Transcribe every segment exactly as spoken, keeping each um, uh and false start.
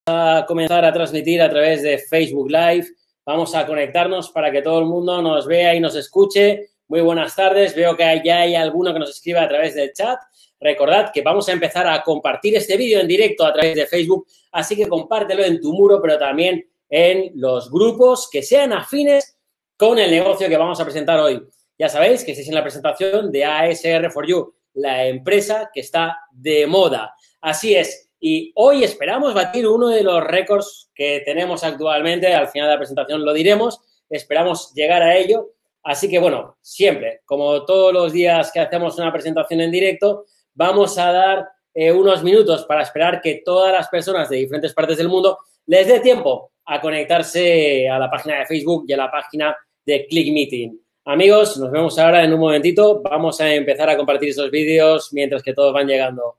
a comenzar a transmitir a través de Facebook Live. Vamos a conectarnos para que todo el mundo nos vea y nos escuche. Muy buenas tardes. Veo que ya hay alguno que nos escribe a través del chat. Recordad que vamos a empezar a compartir este vídeo en directo a través de Facebook, así que compártelo en tu muro, pero también en los grupos que sean afines con el negocio que vamos a presentar hoy. Ya sabéis que estáis en la presentación de A S R for You, la empresa que está de moda. Así es. Y hoy esperamos batir uno de los récords que tenemos actualmente. Al final de la presentación lo diremos. Esperamos llegar a ello. Así que, bueno, siempre, como todos los días que hacemos una presentación en directo, vamos a dar eh, unos minutos para esperar que todas las personas de diferentes partes del mundo les dé tiempo a conectarse a la página de Facebook y a la página de Click Meeting. Amigos, nos vemos ahora en un momentito. Vamos a empezar a compartir esos vídeos mientras que todos van llegando.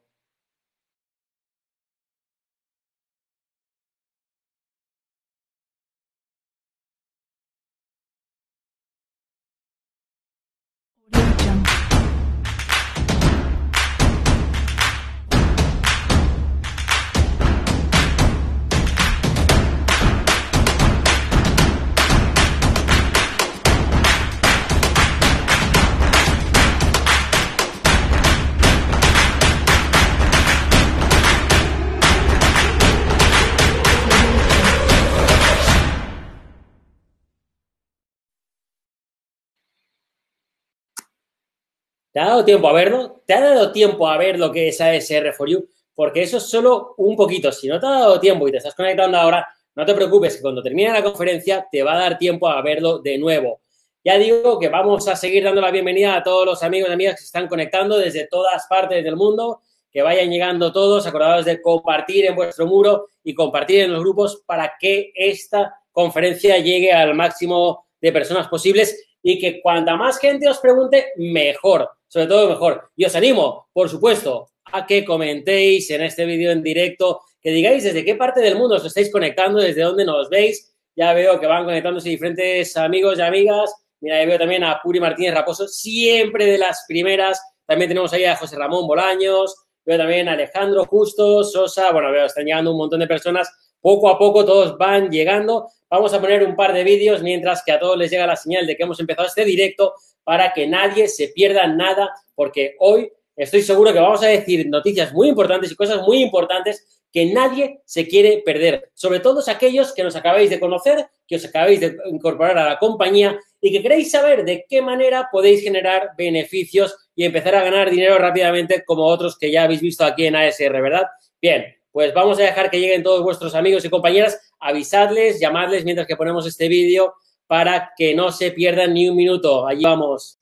¿Te ha dado tiempo a verlo? ¿Te ha dado tiempo a ver lo que es A S R for You? Porque eso es solo un poquito. Si no te ha dado tiempo y te estás conectando ahora, no te preocupes, que cuando termine la conferencia te va a dar tiempo a verlo de nuevo. Ya digo que vamos a seguir dando la bienvenida a todos los amigos y amigas que se están conectando desde todas partes del mundo, que vayan llegando todos, acordados de compartir en vuestro muro y compartir en los grupos para que esta conferencia llegue al máximo de personas posibles y que cuanta más gente os pregunte, mejor. Sobre todo mejor. Y os animo, por supuesto, a que comentéis en este vídeo en directo, que digáis desde qué parte del mundo os estáis conectando, desde dónde nos veis. Ya veo que van conectándose diferentes amigos y amigas. Mira, ya veo también a Puri Martínez Raposo, siempre de las primeras. También tenemos ahí a José Ramón Bolaños. Veo también a Alejandro Justo, Sosa. Bueno, veo, están llegando un montón de personas. Poco a poco todos van llegando. Vamos a poner un par de vídeos mientras que a todos les llega la señal de que hemos empezado este directo para que nadie se pierda nada, porque hoy estoy seguro que vamos a decir noticias muy importantes y cosas muy importantes que nadie se quiere perder. Sobre todo aquellos que nos acabáis de conocer, que os acabáis de incorporar a la compañía y que queréis saber de qué manera podéis generar beneficios y empezar a ganar dinero rápidamente como otros que ya habéis visto aquí en A S R, ¿verdad? Bien. Pues vamos a dejar que lleguen todos vuestros amigos y compañeras, avisadles, llamadles mientras que ponemos este vídeo para que no se pierdan ni un minuto. Allí vamos.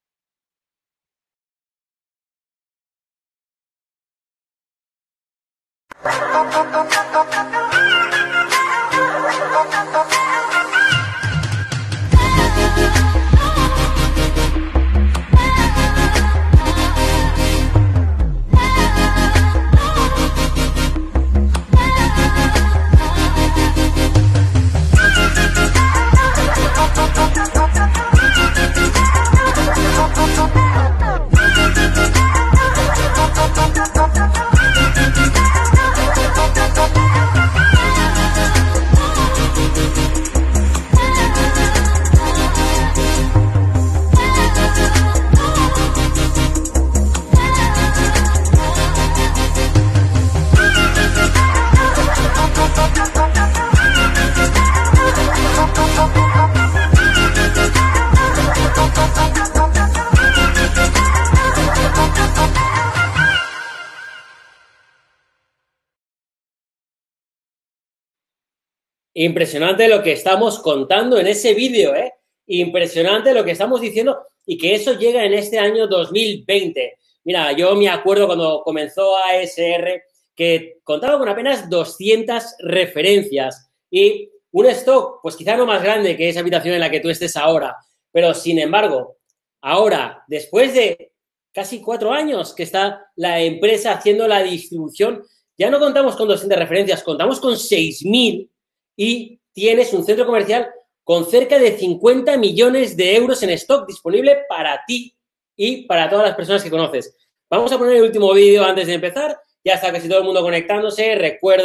Impresionante lo que estamos contando en ese vídeo, ¿eh? Impresionante lo que estamos diciendo y que eso llega en este año dos mil veinte. Mira, yo me acuerdo cuando comenzó A S R que contaba con apenas doscientas referencias y un stock, pues quizá no más grande que esa habitación en la que tú estés ahora. Pero, sin embargo, ahora, después de casi cuatro años que está la empresa haciendo la distribución, ya no contamos con doscientas referencias, contamos con seis mil y tienes un centro comercial con cerca de cincuenta millones de euros en stock disponible para ti y para todas las personas que conoces. Vamos a poner el último vídeo antes de empezar. Ya está casi todo el mundo conectándose. Recuerdo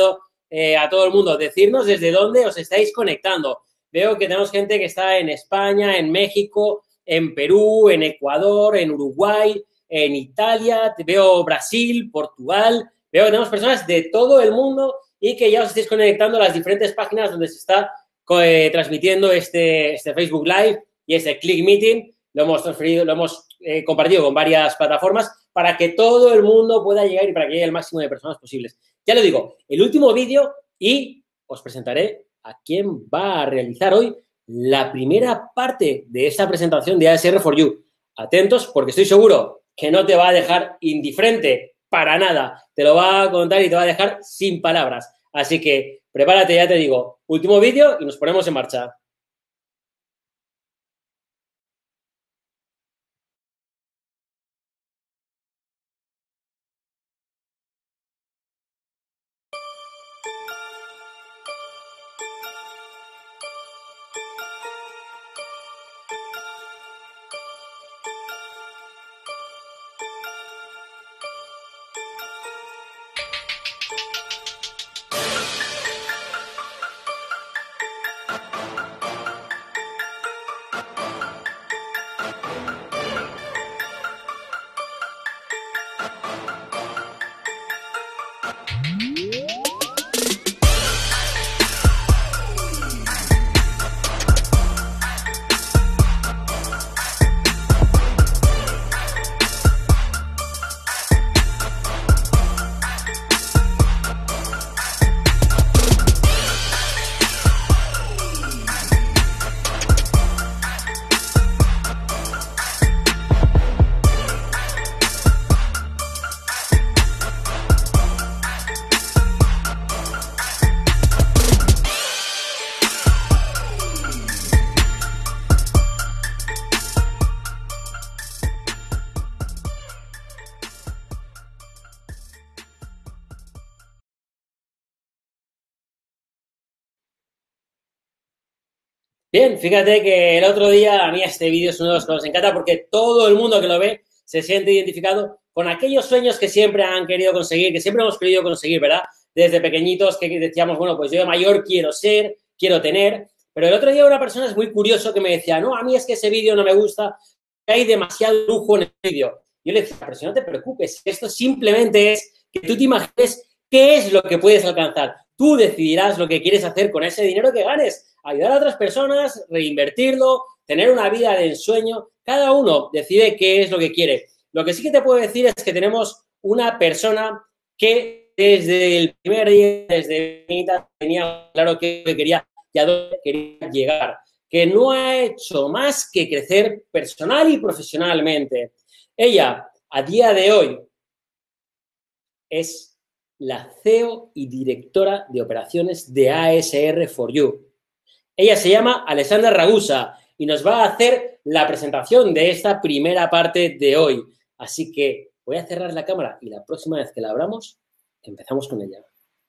eh, a todo el mundo, decirnos desde dónde os estáis conectando. Veo que tenemos gente que está en España, en México, en Perú, en Ecuador, en Uruguay, en Italia, veo Brasil, Portugal, veo que tenemos personas de todo el mundo y que ya os estáis conectando a las diferentes páginas donde se está eh, transmitiendo este, este Facebook Live y este Click Meeting. Lo hemos transferido, lo hemos eh, compartido con varias plataformas para que todo el mundo pueda llegar y para que llegue el máximo de personas posibles. Ya lo digo, el último vídeo y os presentaré a quién va a realizar hoy la primera parte de esta presentación de A S R for You. Atentos porque estoy seguro que no te va a dejar indiferente para nada. Te lo va a contar y te va a dejar sin palabras. Así que prepárate, ya te digo, último vídeo y nos ponemos en marcha. Bien, fíjate que el otro día a mí este vídeo es uno de los que nos encanta porque todo el mundo que lo ve se siente identificado con aquellos sueños que siempre han querido conseguir, que siempre hemos querido conseguir, ¿verdad? Desde pequeñitos que decíamos, bueno, pues yo de mayor quiero ser, quiero tener. Pero el otro día una persona es muy curioso que me decía, no, a mí es que ese vídeo no me gusta, hay demasiado lujo en el vídeo. Yo le decía, pero si no te preocupes, esto simplemente es que tú te imagines qué es lo que puedes alcanzar. Tú decidirás lo que quieres hacer con ese dinero que ganes. Ayudar a otras personas, reinvertirlo, tener una vida de ensueño. Cada uno decide qué es lo que quiere. Lo que sí que te puedo decir es que tenemos una persona que desde el primer día, desde pequeñita, tenía claro qué quería y a dónde quería llegar, que no ha hecho más que crecer personal y profesionalmente. Ella, a día de hoy, es la C E O y directora de operaciones de A S R for You. Ella se llama Alessandra Ragusa y nos va a hacer la presentación de esta primera parte de hoy. Así que voy a cerrar la cámara y la próxima vez que la abramos, empezamos con ella.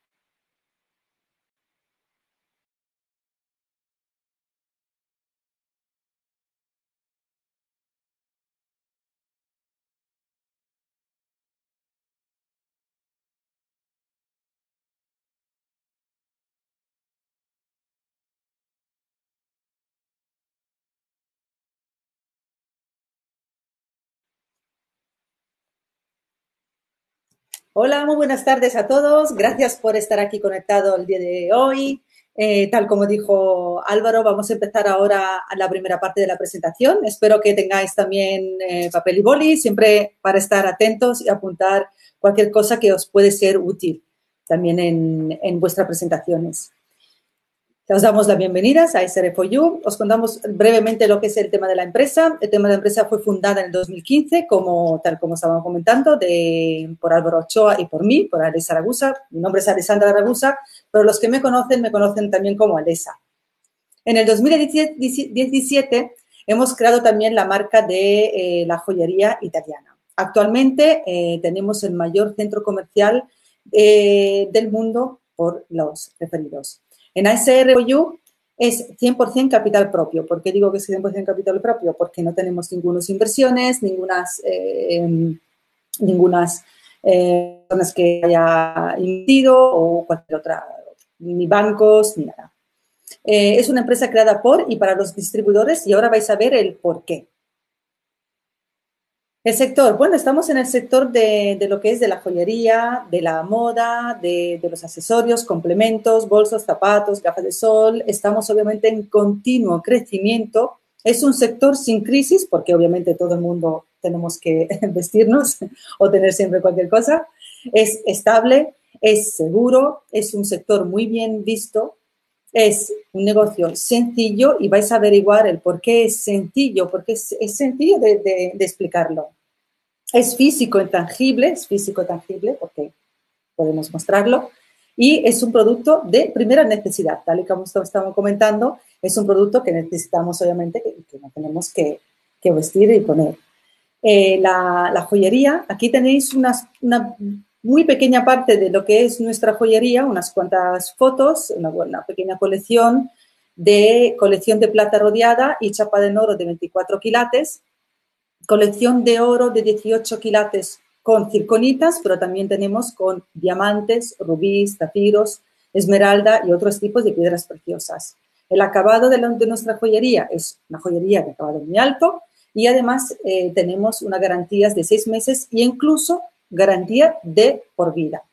Hola, muy buenas tardes a todos. Gracias por estar aquí conectado el día de hoy. Eh, tal como dijo Álvaro, vamos a empezar ahora a la primera parte de la presentación. Espero que tengáis también eh, papel y boli, siempre para estar atentos y apuntar cualquier cosa que os puede ser útil también en, en vuestras presentaciones. Os damos las bienvenidas a A S R for You. Os contamos brevemente lo que es el tema de la empresa. El tema de la empresa fue fundada en el dos mil quince, como, tal como estábamos comentando, de, por Álvaro Ochoa y por mí, por Alessa Ragusa. Mi nombre es Alessandra Ragusa, pero los que me conocen, me conocen también como Alessa. En el dos mil diecisiete hemos creado también la marca de eh, la joyería italiana. Actualmente eh, tenemos el mayor centro comercial eh, del mundo por los referidos. En A S R for You es cien por ciento capital propio. ¿Por qué digo que es cien por ciento capital propio? Porque no tenemos ninguna inversiones, ningunas, eh, ningunas eh, personas que haya invertido o cualquier otra, ni bancos, ni nada. Eh, es una empresa creada por y para los distribuidores y ahora vais a ver el por qué. El sector, bueno, estamos en el sector de, de lo que es de la joyería, de la moda, de, de los accesorios, complementos, bolsos, zapatos, gafas de sol. Estamos obviamente en continuo crecimiento. Es un sector sin crisis porque obviamente todo el mundo tenemos que vestirnos o tener siempre cualquier cosa. Es estable, es seguro, es un sector muy bien visto. Es un negocio sencillo y vais a averiguar el por qué es sencillo, porque es, es sencillo de, de, de explicarlo. Es físico tangible, es físico tangible porque podemos mostrarlo y es un producto de primera necesidad, tal y como estamos comentando, es un producto que necesitamos obviamente que, que no tenemos que, que vestir y poner. Eh, la, la joyería, aquí tenéis unas, una muy pequeña parte de lo que es nuestra joyería, unas cuantas fotos, una, una pequeña colección de colección de plata rodeada y chapa de oro de veinticuatro quilates, colección de oro de dieciocho quilates con circonitas, pero también tenemos con diamantes, rubíes, zafiros, esmeralda y otros tipos de piedras preciosas. El acabado de, la, de nuestra joyería es una joyería de acabado muy alto y además eh, tenemos una garantía de seis meses e incluso garantía de por vida.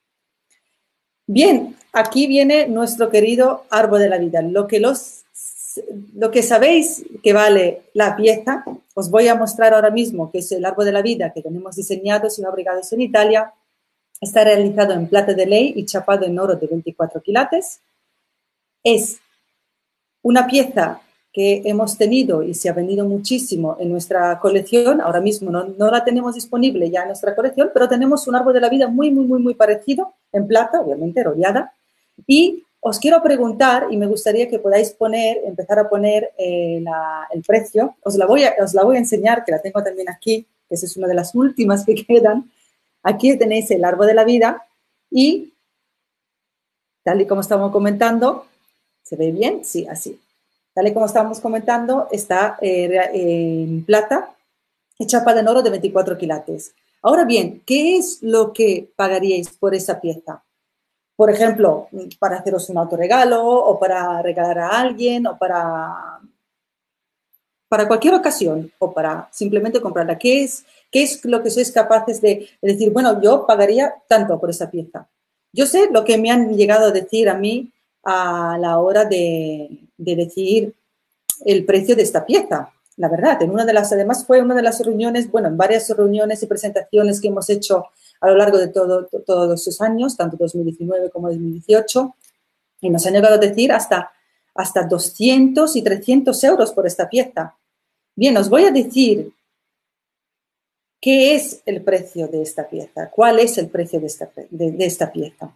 Bien, aquí viene nuestro querido árbol de la vida. Lo que, los, lo que sabéis que vale la pieza, os voy a mostrar ahora mismo, que es el árbol de la vida que tenemos diseñados y fabricados en Italia. Está realizado en plata de ley y chapado en oro de veinticuatro quilates. Es una pieza que hemos tenido y se ha vendido muchísimo en nuestra colección. Ahora mismo no, no la tenemos disponible ya en nuestra colección, pero tenemos un árbol de la vida muy, muy, muy, muy parecido, en plata, obviamente, rodeada. Y os quiero preguntar, y me gustaría que podáis poner, empezar a poner eh, la, el precio. Os la, voy a, os la voy a enseñar, que la tengo también aquí, que esa es una de las últimas que quedan. Aquí tenéis el árbol de la vida y, tal y como estamos comentando, ¿se ve bien? Sí, así. Tal y como estábamos comentando, está eh, en plata y chapa de oro de veinticuatro quilates. Ahora bien, ¿qué es lo que pagaríais por esa pieza? Por ejemplo, para haceros un autorregalo o para regalar a alguien o para, para cualquier ocasión o para simplemente comprarla. ¿Qué es, qué es lo que sois capaces de, de decir, bueno, yo pagaría tanto por esa pieza? Yo sé lo que me han llegado a decir a mí a la hora de, de decir el precio de esta pieza. La verdad, en una de las, además fue una de las reuniones, bueno, en varias reuniones y presentaciones que hemos hecho a lo largo de todo, to, todos esos años, tanto dos mil diecinueve como dos mil dieciocho, y nos han llegado a decir hasta, hasta doscientos y trescientos euros por esta pieza. Bien, os voy a decir qué es el precio de esta pieza, cuál es el precio de esta, de, de esta pieza.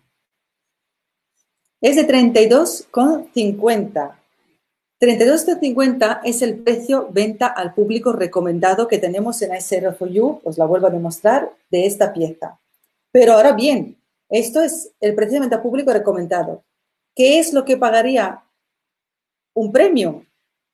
Es de treinta y dos con cincuenta. treinta y dos con cincuenta es el precio venta al público recomendado que tenemos en A S R cuatro U, os la vuelvo a demostrar, de esta pieza. Pero ahora bien, esto es el precio de venta público recomendado. ¿Qué es lo que pagaría un premium?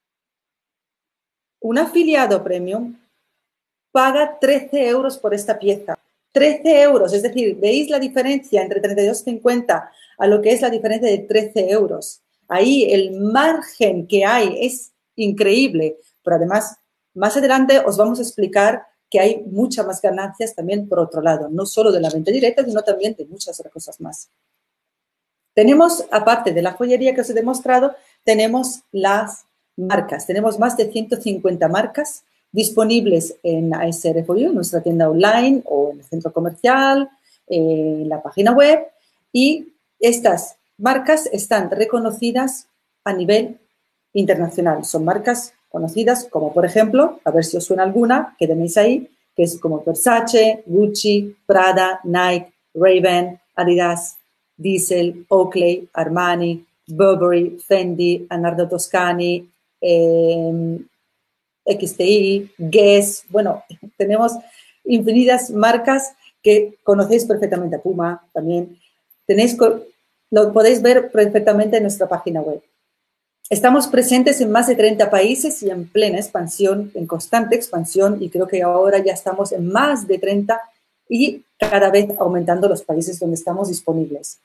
Un afiliado premium paga trece euros por esta pieza. trece euros, es decir, ¿veis la diferencia entre treinta y dos con cincuenta a lo que es la diferencia de trece euros? Ahí el margen que hay es increíble, pero además, más adelante os vamos a explicar que hay muchas más ganancias también por otro lado, no solo de la venta directa, sino también de muchas otras cosas más. Tenemos, aparte de la joyería que os he demostrado, tenemos las marcas. Tenemos más de ciento cincuenta marcas disponibles en A S R cuatro U, nuestra tienda online o en el centro comercial, en la página web, y estas marcas están reconocidas a nivel internacional. Son marcas conocidas como, por ejemplo, a ver si os suena alguna, que tenéis ahí, que es como Versace, Gucci, Prada, Nike, Ray-Ban, Adidas, Diesel, Oakley, Armani, Burberry, Fendi, Leonardo Toscani, eh, X T I, Guess. Bueno, tenemos infinitas marcas que conocéis perfectamente, Puma también. Tenéis, lo podéis ver perfectamente en nuestra página web. Estamos presentes en más de treinta países y en plena expansión, en constante expansión, y creo que ahora ya estamos en más de treinta y cada vez aumentando los países donde estamos disponibles.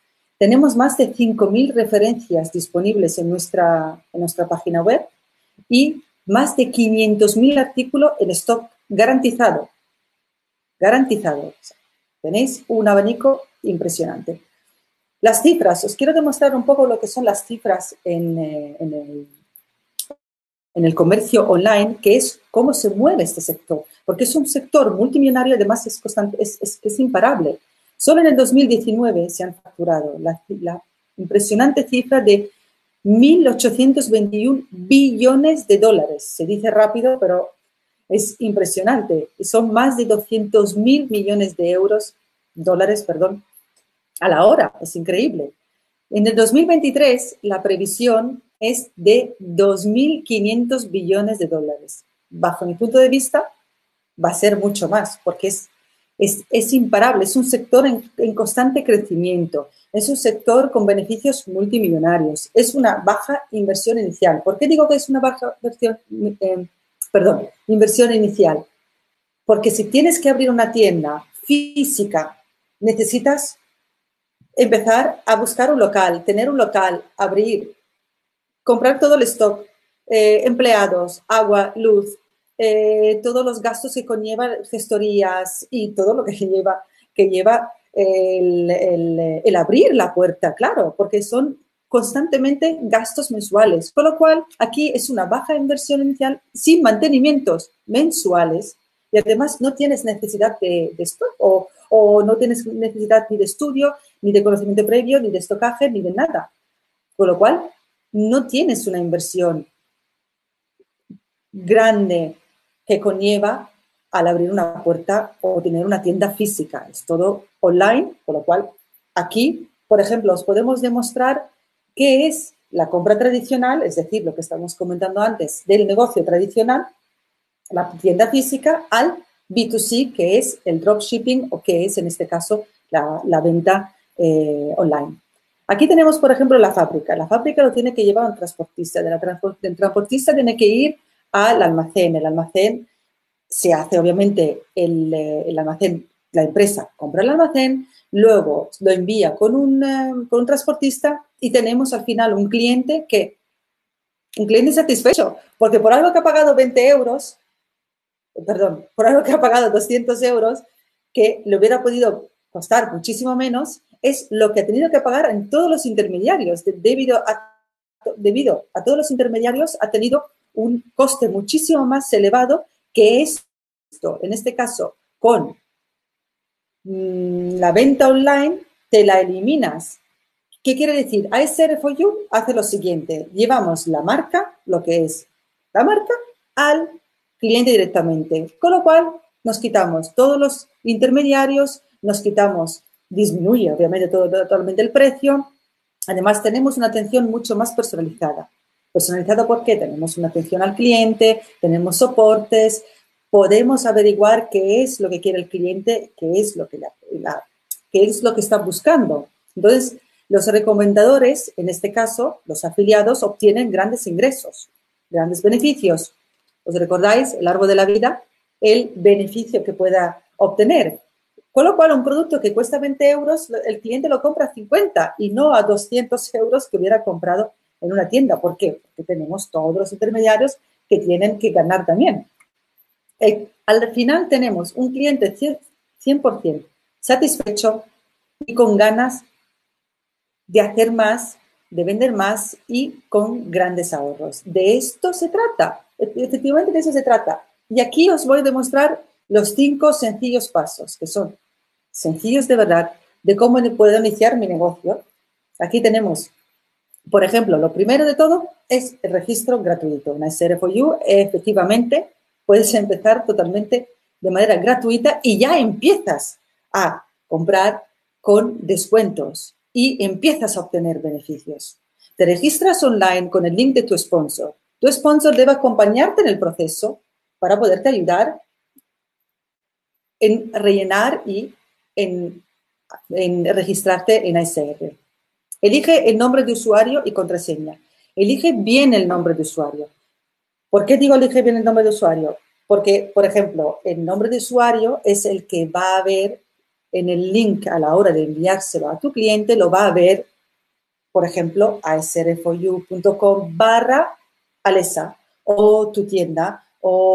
Tenemos más de cinco mil referencias disponibles en nuestra, en nuestra página web y más de quinientos mil artículos en stock garantizado. Garantizado. Tenéis un abanico impresionante. Las cifras. Os quiero demostrar un poco lo que son las cifras en, eh, en, el, en el comercio online, que es cómo se mueve este sector. Porque es un sector multimillonario, además es, constante, es, es, es imparable. Solo en el dos mil diecinueve se han facturado la, la impresionante cifra de mil ochocientos veintiuno billones de dólares. Se dice rápido, pero es impresionante. Son más de doscientos mil millones de euros, dólares, perdón, a la hora. Es increíble. En el dos mil veintitrés, la previsión es de dos mil quinientos billones de dólares. Bajo mi punto de vista, va a ser mucho más, porque es Es, es imparable, es un sector en, en constante crecimiento, es un sector con beneficios multimillonarios, es una baja inversión inicial. ¿Por qué digo que es una baja inversión, eh, perdón, inversión inicial? Porque si tienes que abrir una tienda física, necesitas empezar a buscar un local, tener un local, abrir, comprar todo el stock, eh, empleados, agua, luz, Eh, todos los gastos que conlleva gestorías y todo lo que lleva, que lleva el, el, el abrir la puerta, claro, porque son constantemente gastos mensuales, con lo cual aquí es una baja inversión inicial sin mantenimientos mensuales y además no tienes necesidad de, de stock o, o no tienes necesidad ni de estudio, ni de conocimiento previo, ni de estocaje, ni de nada, con lo cual no tienes una inversión grande que conlleva al abrir una puerta o tener una tienda física. Es todo online, con lo cual aquí, por ejemplo, os podemos demostrar qué es la compra tradicional, es decir, lo que estamos comentando antes del negocio tradicional, la tienda física, al B dos C, que es el dropshipping o que es, en este caso, la, la venta eh, online. Aquí tenemos, por ejemplo, la fábrica. La fábrica lo tiene que llevar un transportista. De la transport, el transportista tiene que ir al almacén. El almacén se hace, obviamente, el, el almacén, la empresa compra el almacén, luego lo envía con un, uh, con un transportista y tenemos al final un cliente que, un cliente satisfecho, porque por algo que ha pagado veinte euros, perdón, por algo que ha pagado doscientos euros, que le hubiera podido costar muchísimo menos, es lo que ha tenido que pagar en todos los intermediarios. De, debido, a, debido a todos los intermediarios ha tenido un coste muchísimo más elevado que esto, en este caso, con mmm, la venta online, te la eliminas. ¿Qué quiere decir? A S R cuatro U hace lo siguiente, llevamos la marca, lo que es la marca, al cliente directamente, con lo cual nos quitamos todos los intermediarios, nos quitamos, disminuye obviamente todo, totalmente el precio, además tenemos una atención mucho más personalizada. Personalizada porque tenemos una atención al cliente, tenemos soportes, podemos averiguar qué es lo que quiere el cliente, qué es lo que, la, la, qué es lo que está buscando. Entonces, los recomendadores, en este caso, los afiliados, obtienen grandes ingresos, grandes beneficios. ¿Os recordáis, el árbol de la vida? El beneficio que pueda obtener. Con lo cual, un producto que cuesta veinte euros, el cliente lo compra a cincuenta y no a doscientos euros que hubiera comprado en una tienda. ¿Por qué? Porque tenemos todos los intermediarios que tienen que ganar también. El, al final tenemos un cliente cien por ciento satisfecho y con ganas de hacer más, de vender más y con grandes ahorros. De esto se trata, efectivamente de eso se trata. Y aquí os voy a demostrar los cinco sencillos pasos, que son sencillos de verdad, de cómo puedo iniciar mi negocio. Aquí tenemos, por ejemplo, lo primero de todo es el registro gratuito. Una S R cuatro U, efectivamente, puedes empezar totalmente de manera gratuita y ya empiezas a comprar con descuentos y empiezas a obtener beneficios. Te registras online con el link de tu sponsor. Tu sponsor debe acompañarte en el proceso para poderte ayudar en rellenar y en, en registrarte en A S R. Elige el nombre de usuario y contraseña. Elige bien el nombre de usuario. ¿Por qué digo elige bien el nombre de usuario? Porque, por ejemplo, el nombre de usuario es el que va a ver en el link a la hora de enviárselo a tu cliente, lo va a ver por ejemplo, a s r for you punto com barra Alexa, o tu tienda,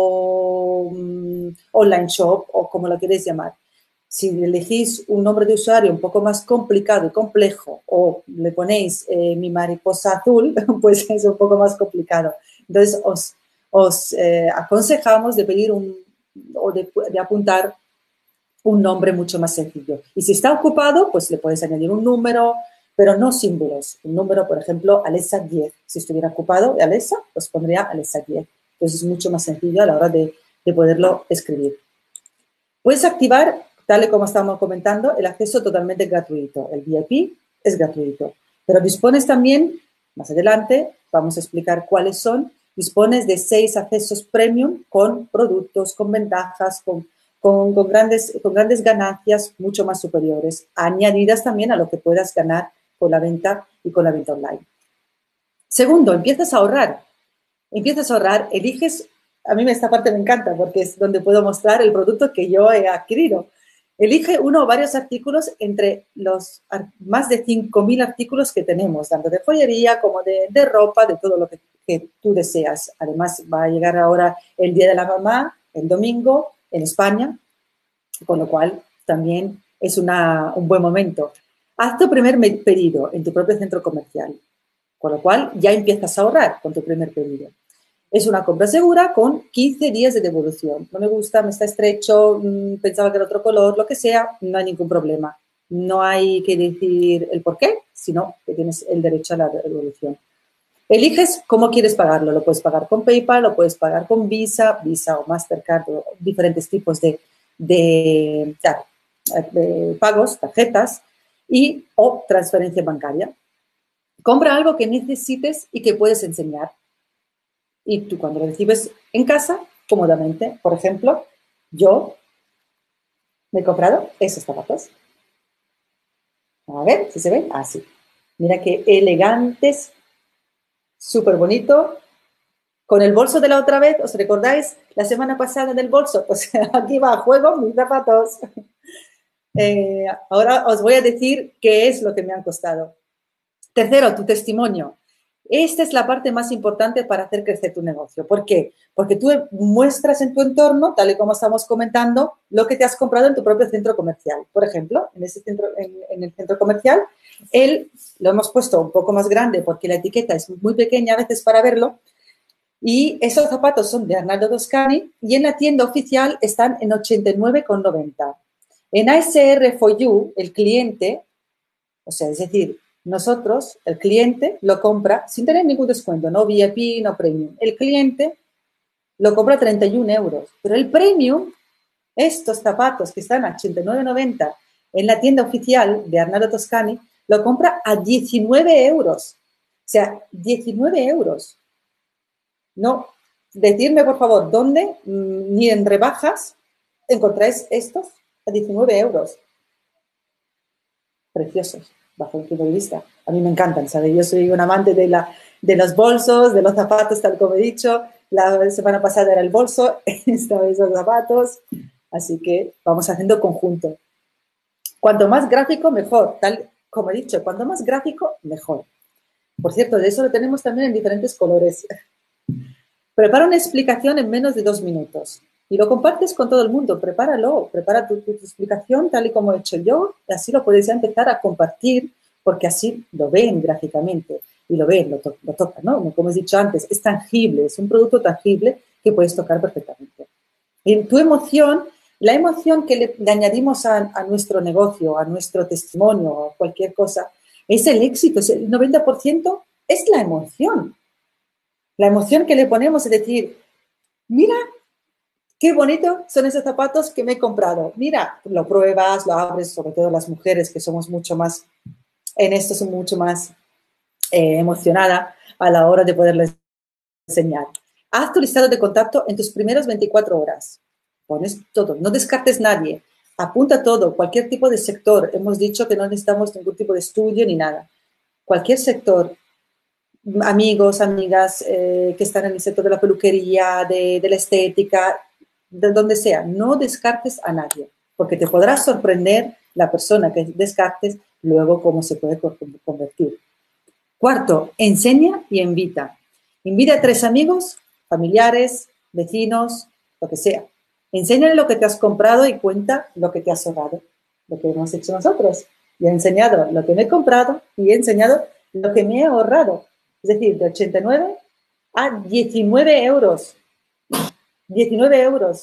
o um, online shop, o como lo queréis llamar. Si elegís un nombre de usuario un poco más complicado y complejo, o le ponéis eh, mi mariposa azul, pues es un poco más complicado. Entonces, os, os eh, aconsejamos de pedir un, o de, de apuntar un nombre mucho más sencillo. Y si está ocupado, pues le puedes añadir un número, pero no símbolos. Un número, por ejemplo, Alexa diez. Si estuviera ocupado de Alexa, pues pondría Alexa diez. Entonces es mucho más sencillo a la hora de, de poderlo escribir. Puedes activar, tal y como estábamos comentando, el acceso totalmente gratuito. El V I P es gratuito. Pero dispones también, más adelante, vamos a explicar cuáles son, dispones de seis accesos premium con productos, con ventajas, con Con, con, grandes, con grandes ganancias mucho más superiores, añadidas también a lo que puedas ganar con la venta y con la venta online. Segundo, empiezas a ahorrar. Empiezas a ahorrar, eliges, a mí esta parte me encanta porque es donde puedo mostrar el producto que yo he adquirido. Elige uno o varios artículos entre los más de cinco mil artículos que tenemos, tanto de joyería como de, de ropa, de todo lo que, que tú deseas. Además, va a llegar ahora el Día de la Mamá, el domingo, en España, con lo cual también es una, un buen momento. Haz tu primer pedido en tu propio centro comercial, con lo cual ya empiezas a ahorrar con tu primer pedido. Es una compra segura con quince días de devolución. No me gusta, me está estrecho, pensaba que era otro color, lo que sea, no hay ningún problema. No hay que decir el por qué, sino que tienes el derecho a la devolución. Eliges cómo quieres pagarlo. Lo puedes pagar con PayPal, lo puedes pagar con Visa, Visa o Mastercard, o diferentes tipos de, de, de pagos, tarjetas y o transferencia bancaria. Compra algo que necesites y que puedes enseñar. Y tú cuando lo recibes en casa, cómodamente. Por ejemplo, yo me he comprado esos zapatos. A ver si se ven. Ah, sí. Mira qué elegantes. Súper bonito, con el bolso de la otra vez, ¿os recordáis la semana pasada del bolso? Pues aquí va a juego mis zapatos. Eh, ahora os voy a decir qué es lo que me han costado. Tercero, tu testimonio. Esta es la parte más importante para hacer crecer tu negocio. ¿Por qué? Porque tú muestras en tu entorno, tal y como estamos comentando, lo que te has comprado en tu propio centro comercial. Por ejemplo, en, ese centro, en, en el centro comercial, él lo hemos puesto un poco más grande porque la etiqueta es muy pequeña a veces para verlo. Y esos zapatos son de Arnaldo Toscani y en la tienda oficial están en ochenta y nueve con noventa. En A S R for you, el cliente, o sea, es decir, nosotros, el cliente lo compra sin tener ningún descuento, no V I P, no Premium. El cliente lo compra a treinta y un euros, pero el Premium, estos zapatos que están a ochenta y nueve noventa en la tienda oficial de Arnaldo Toscani, lo compra a diecinueve euros. O sea, diecinueve euros. No, decidme por favor, ¿dónde, ni en rebajas, encontráis estos a diecinueve euros? Preciosos, bajo mi punto de vista. A mí me encantan, ¿sabes? Yo soy un amante de, la, de los bolsos, de los zapatos, tal como he dicho. La semana pasada era el bolso, esta vez los zapatos. Así que vamos haciendo conjunto. Cuanto más gráfico, mejor. Tal como he dicho, cuanto más gráfico, mejor. Por cierto, de eso lo tenemos también en diferentes colores. Prepara una explicación en menos de dos minutos y lo compartes con todo el mundo. Prepáralo, prepara tu, tu, tu explicación tal y como he hecho yo y así lo puedes ya empezar a compartir porque así lo ven gráficamente y lo ven, lo, to lo tocan, ¿no? Como he dicho antes, es tangible, es un producto tangible que puedes tocar perfectamente. En tu emoción, la emoción que le, le añadimos a, a nuestro negocio, a nuestro testimonio o cualquier cosa, es el éxito, es el noventa por ciento es la emoción. La emoción que le ponemos es decir, mira, qué bonito son esos zapatos que me he comprado. Mira, lo pruebas, lo abres, sobre todo las mujeres que somos mucho más, en esto son mucho más eh, emocionadas a la hora de poderles enseñar. Haz tu listado de contacto en tus primeras veinticuatro horas. Pones todo, no descartes nadie. Apunta todo, cualquier tipo de sector. Hemos dicho que no necesitamos ningún tipo de estudio ni nada. Cualquier sector. Amigos, amigas eh, que están en el sector de la peluquería, de, de la estética, de donde sea, no descartes a nadie, porque te podrá sorprender la persona que descartes luego cómo se puede convertir. Cuarto, enseña y invita. Invita a tres amigos, familiares, vecinos, lo que sea. Enséñale lo que te has comprado y cuenta lo que te has ahorrado, lo que hemos hecho nosotros. Y he enseñado lo que me he comprado y he enseñado lo que me he ahorrado. Es decir, de ochenta y nueve a diecinueve euros. diecinueve euros.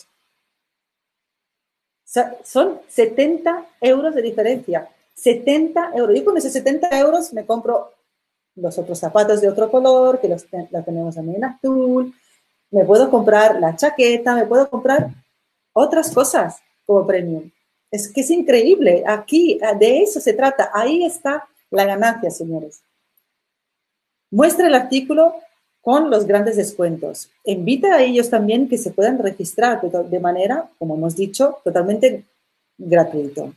O sea, son setenta euros de diferencia. setenta euros. Yo con esos setenta euros me compro los otros zapatos de otro color, que los, los tenemos también en azul. Me puedo comprar la chaqueta, me puedo comprar otras cosas como premium. Es que es increíble. Aquí, de eso se trata. Ahí está la ganancia, señores. Muestra el artículo con los grandes descuentos. Invita a ellos también que se puedan registrar de manera, como hemos dicho, totalmente gratuito.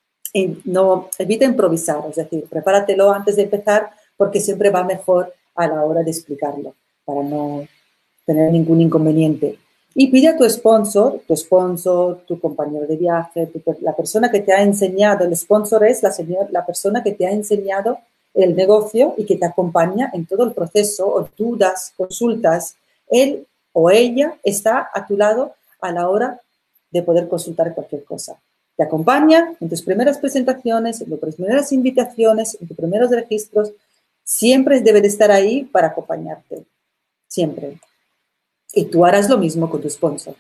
Y no, evita improvisar, es decir, prepáratelo antes de empezar porque siempre va mejor a la hora de explicarlo para no tener ningún inconveniente. Y pide a tu sponsor, tu sponsor, tu compañero de viaje, tu, la persona que te ha enseñado, el sponsor es la, la persona que te ha enseñado el negocio y que te acompaña en todo el proceso, o dudas, consultas. Él o ella está a tu lado a la hora de poder consultar cualquier cosa. Te acompaña en tus primeras presentaciones, en tus primeras invitaciones, en tus primeros registros. Siempre debe de estar ahí para acompañarte. Siempre. Y tú harás lo mismo con tu sponsor.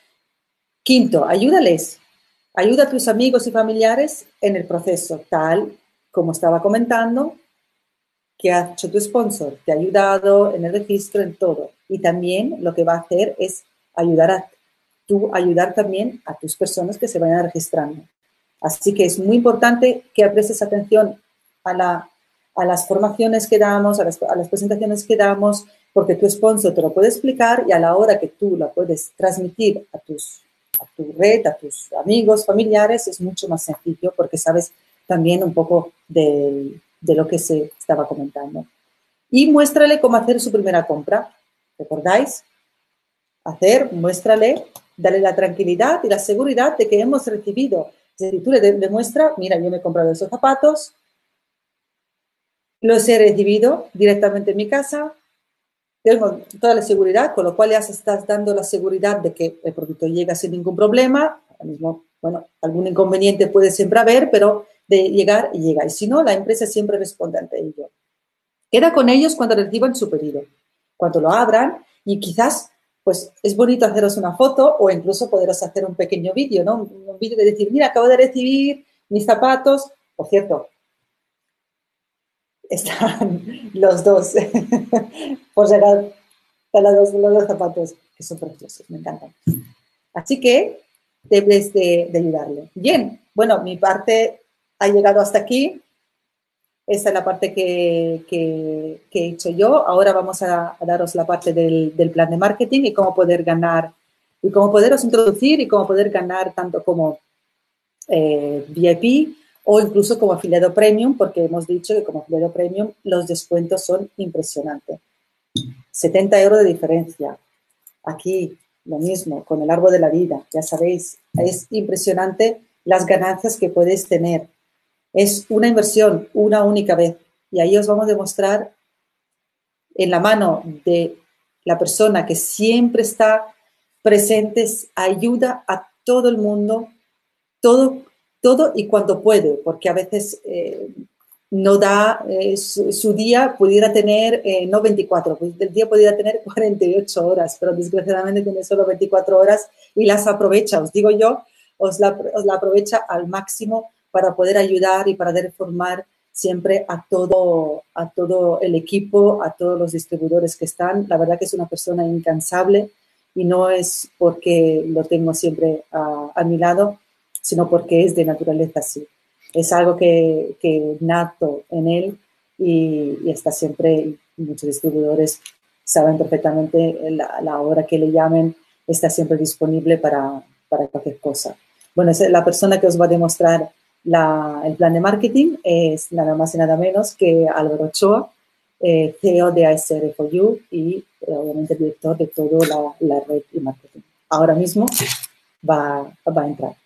Quinto, ayúdales. Ayuda a tus amigos y familiares en el proceso, tal como estaba comentando, que ha hecho tu sponsor. Te ha ayudado en el registro, en todo. Y también lo que va a hacer es ayudar a tú, ayudar también a tus personas que se vayan registrando. Así que es muy importante que prestes atención a, la, a las formaciones que damos, a las, a las presentaciones que damos, porque tu sponsor te lo puede explicar y a la hora que tú lo puedes transmitir a, tus, a tu red, a tus amigos, familiares, es mucho más sencillo porque sabes también un poco de, de lo que se estaba comentando. Y muéstrale cómo hacer su primera compra. ¿Recordáis? Hacer, muéstrale, dale la tranquilidad y la seguridad de que hemos recibido. Es decir, tú le demuestras, mira, yo me he comprado esos zapatos, los he recibido directamente en mi casa, tengo toda la seguridad, con lo cual ya estás dando la seguridad de que el producto llega sin ningún problema. Ahora mismo, bueno, algún inconveniente puede siempre haber, pero de llegar, llega. Y si no, la empresa siempre responde ante ello. Queda con ellos cuando reciban su pedido, cuando lo abran y quizás, pues, es bonito haceros una foto o incluso poderos hacer un pequeño vídeo, ¿no? Un, un vídeo de decir, mira, acabo de recibir mis zapatos. Por cierto, están los dos, por llegar a los dos, los dos zapatos, que son preciosos, me encantan. Así que debes de, de ayudarle. Bien, bueno, mi parte ha llegado hasta aquí. Esta es la parte que, que, que he hecho yo. Ahora vamos a, a daros la parte del, del plan de marketing y cómo poder ganar, y cómo poderos introducir y cómo poder ganar tanto como eh, V I P o incluso como afiliado premium, porque hemos dicho que como afiliado premium los descuentos son impresionantes. setenta euros de diferencia. Aquí lo mismo, con el árbol de la vida, ya sabéis, es impresionante las ganancias que puedes tener. Es una inversión, una única vez. Y ahí os vamos a demostrar en la mano de la persona que siempre está presente, ayuda a todo el mundo, todo, todo y cuanto puede, porque a veces eh, no da, eh, su, su día pudiera tener, eh, no veinticuatro, pues el día pudiera tener cuarenta y ocho horas, pero desgraciadamente tiene solo veinticuatro horas y las aprovecha, os digo yo, os la, os la aprovecha al máximo para poder ayudar y para poder formar siempre a todo, a todo el equipo, a todos los distribuidores que están. La verdad que es una persona incansable y no es porque lo tengo siempre a, a mi lado, sino porque es de naturaleza así. Es algo que, que nato en él y, y está siempre, muchos distribuidores saben perfectamente la, la hora que le llamen, está siempre disponible para, para cualquier cosa. Bueno, es la persona que os va a demostrar la, el plan de marketing, es nada más y nada menos que Álvaro Ochoa, eh, C E O de A S R cuatro U y eh, obviamente director de toda la, la red y marketing. Ahora mismo va, va a entrar.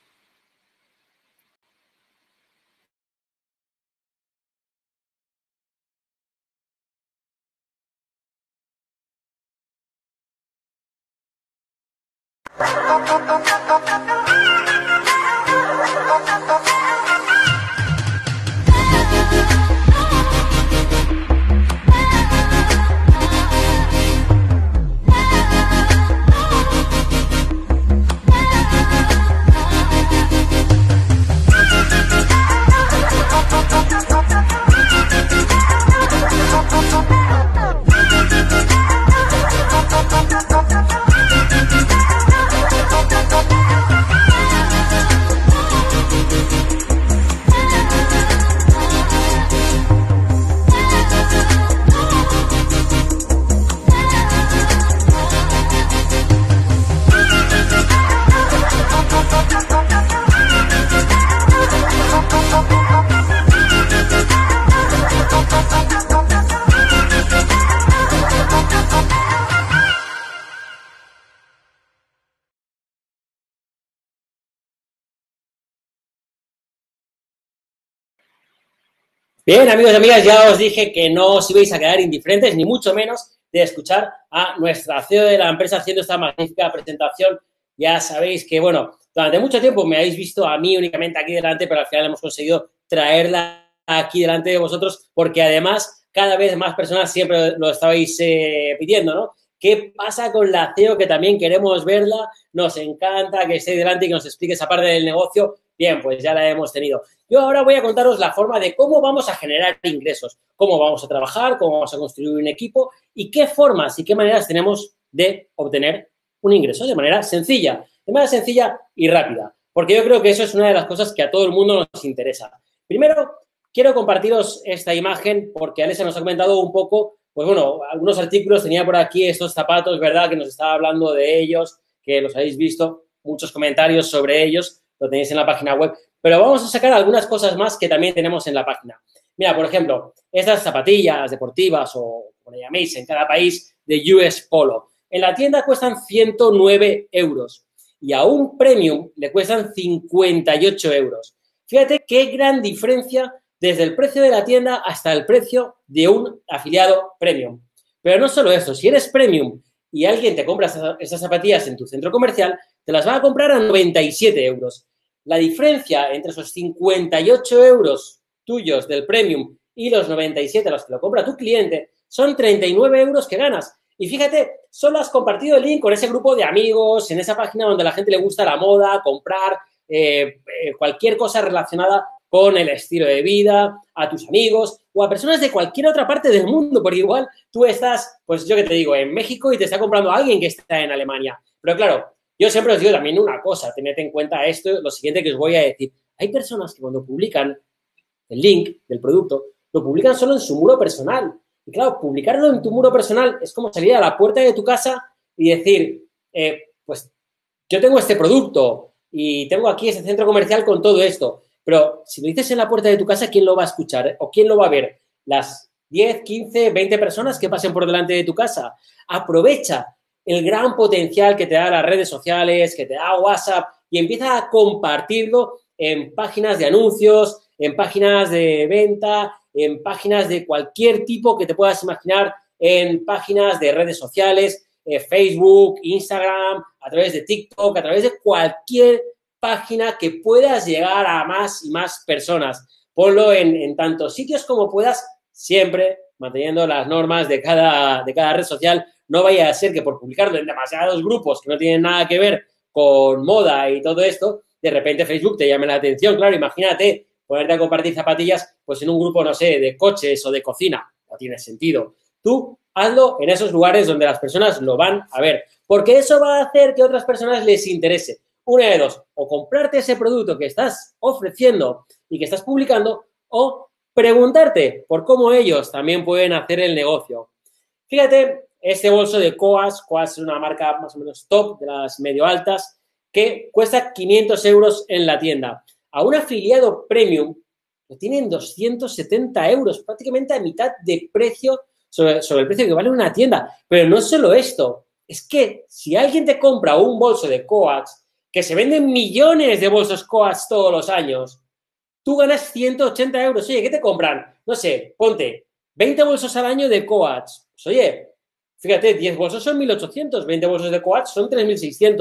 Bien, amigos y amigas, ya os dije que no os ibais a quedar indiferentes, ni mucho menos de escuchar a nuestra C E O de la empresa haciendo esta magnífica presentación. Ya sabéis que, bueno, durante mucho tiempo me habéis visto a mí únicamente aquí delante, pero al final hemos conseguido traerla aquí delante de vosotros porque además cada vez más personas siempre lo estabais eh, pidiendo, ¿no? ¿Qué pasa con la C E O? Que también queremos verla, nos encanta que esté delante y que nos explique esa parte del negocio. Bien, pues ya la hemos tenido. Yo ahora voy a contaros la forma de cómo vamos a generar ingresos, cómo vamos a trabajar, cómo vamos a construir un equipo y qué formas y qué maneras tenemos de obtener un ingreso de manera sencilla, de manera sencilla y rápida, porque yo creo que eso es una de las cosas que a todo el mundo nos interesa. Primero, quiero compartiros esta imagen porque Alexa nos ha comentado un poco, pues bueno, algunos artículos, tenía por aquí estos zapatos, ¿verdad?, que nos estaba hablando de ellos, que los habéis visto, muchos comentarios sobre ellos, lo tenéis en la página web, pero vamos a sacar algunas cosas más que también tenemos en la página. Mira, por ejemplo, estas zapatillas deportivas o como le llaméis en cada país de U S Polo. En la tienda cuestan ciento nueve euros y a un premium le cuestan cincuenta y ocho euros. Fíjate qué gran diferencia desde el precio de la tienda hasta el precio de un afiliado premium. Pero no solo eso, si eres premium y alguien te compra esas, esas zapatillas en tu centro comercial, te las va a comprar a noventa y siete euros. La diferencia entre esos cincuenta y ocho euros tuyos del premium y los noventa y siete a los que lo compra tu cliente son treinta y nueve euros que ganas. Y fíjate, solo has compartido el link con ese grupo de amigos, en esa página donde a la gente le gusta la moda, comprar eh, eh, cualquier cosa relacionada con el estilo de vida, a tus amigos o a personas de cualquier otra parte del mundo, porque igual tú estás, pues yo que te digo, en México y te está comprando alguien que está en Alemania. Pero claro, yo siempre os digo también una cosa, tened en cuenta esto, lo siguiente que os voy a decir. Hay personas que cuando publican el link del producto, lo publican solo en su muro personal. Y claro, publicarlo en tu muro personal es como salir a la puerta de tu casa y decir, eh, pues yo tengo este producto y tengo aquí este centro comercial con todo esto. Pero si lo dices en la puerta de tu casa, ¿quién lo va a escuchar? ¿O quién lo va a ver? Las diez, quince, veinte personas que pasen por delante de tu casa. Aprovecha el gran potencial que te da las redes sociales, que te da WhatsApp y empieza a compartirlo en páginas de anuncios, en páginas de venta, en páginas de cualquier tipo que te puedas imaginar, en páginas de redes sociales, eh, Facebook, Instagram, a través de TikTok, a través de cualquier página que puedas llegar a más y más personas. Ponlo en, en tantos sitios como puedas, siempre manteniendo las normas de cada, de cada red social. No vaya a ser que por publicarlo en demasiados grupos que no tienen nada que ver con moda y todo esto, de repente Facebook te llame la atención. Claro, imagínate ponerte a compartir zapatillas pues en un grupo, no sé, de coches o de cocina. No tiene sentido. Tú hazlo en esos lugares donde las personas lo van a ver, porque eso va a hacer que a otras personas les interese. Una de dos, o comprarte ese producto que estás ofreciendo y que estás publicando, o preguntarte por cómo ellos también pueden hacer el negocio. Fíjate, este bolso de Coach, Coach es una marca más o menos top, de las medio altas, que cuesta quinientos euros en la tienda. A un afiliado premium lo tienen doscientos setenta euros, prácticamente a mitad de precio sobre, sobre el precio que vale una tienda. Pero no es solo esto, es que si alguien te compra un bolso de Coach, que se venden millones de bolsos Coach todos los años, tú ganas ciento ochenta euros. Oye, ¿qué te compran? No sé, ponte veinte bolsos al año de Coach. Pues oye, fíjate, diez bolsos son mil ochocientos, veinte bolsos de Coach son tres mil seiscientos.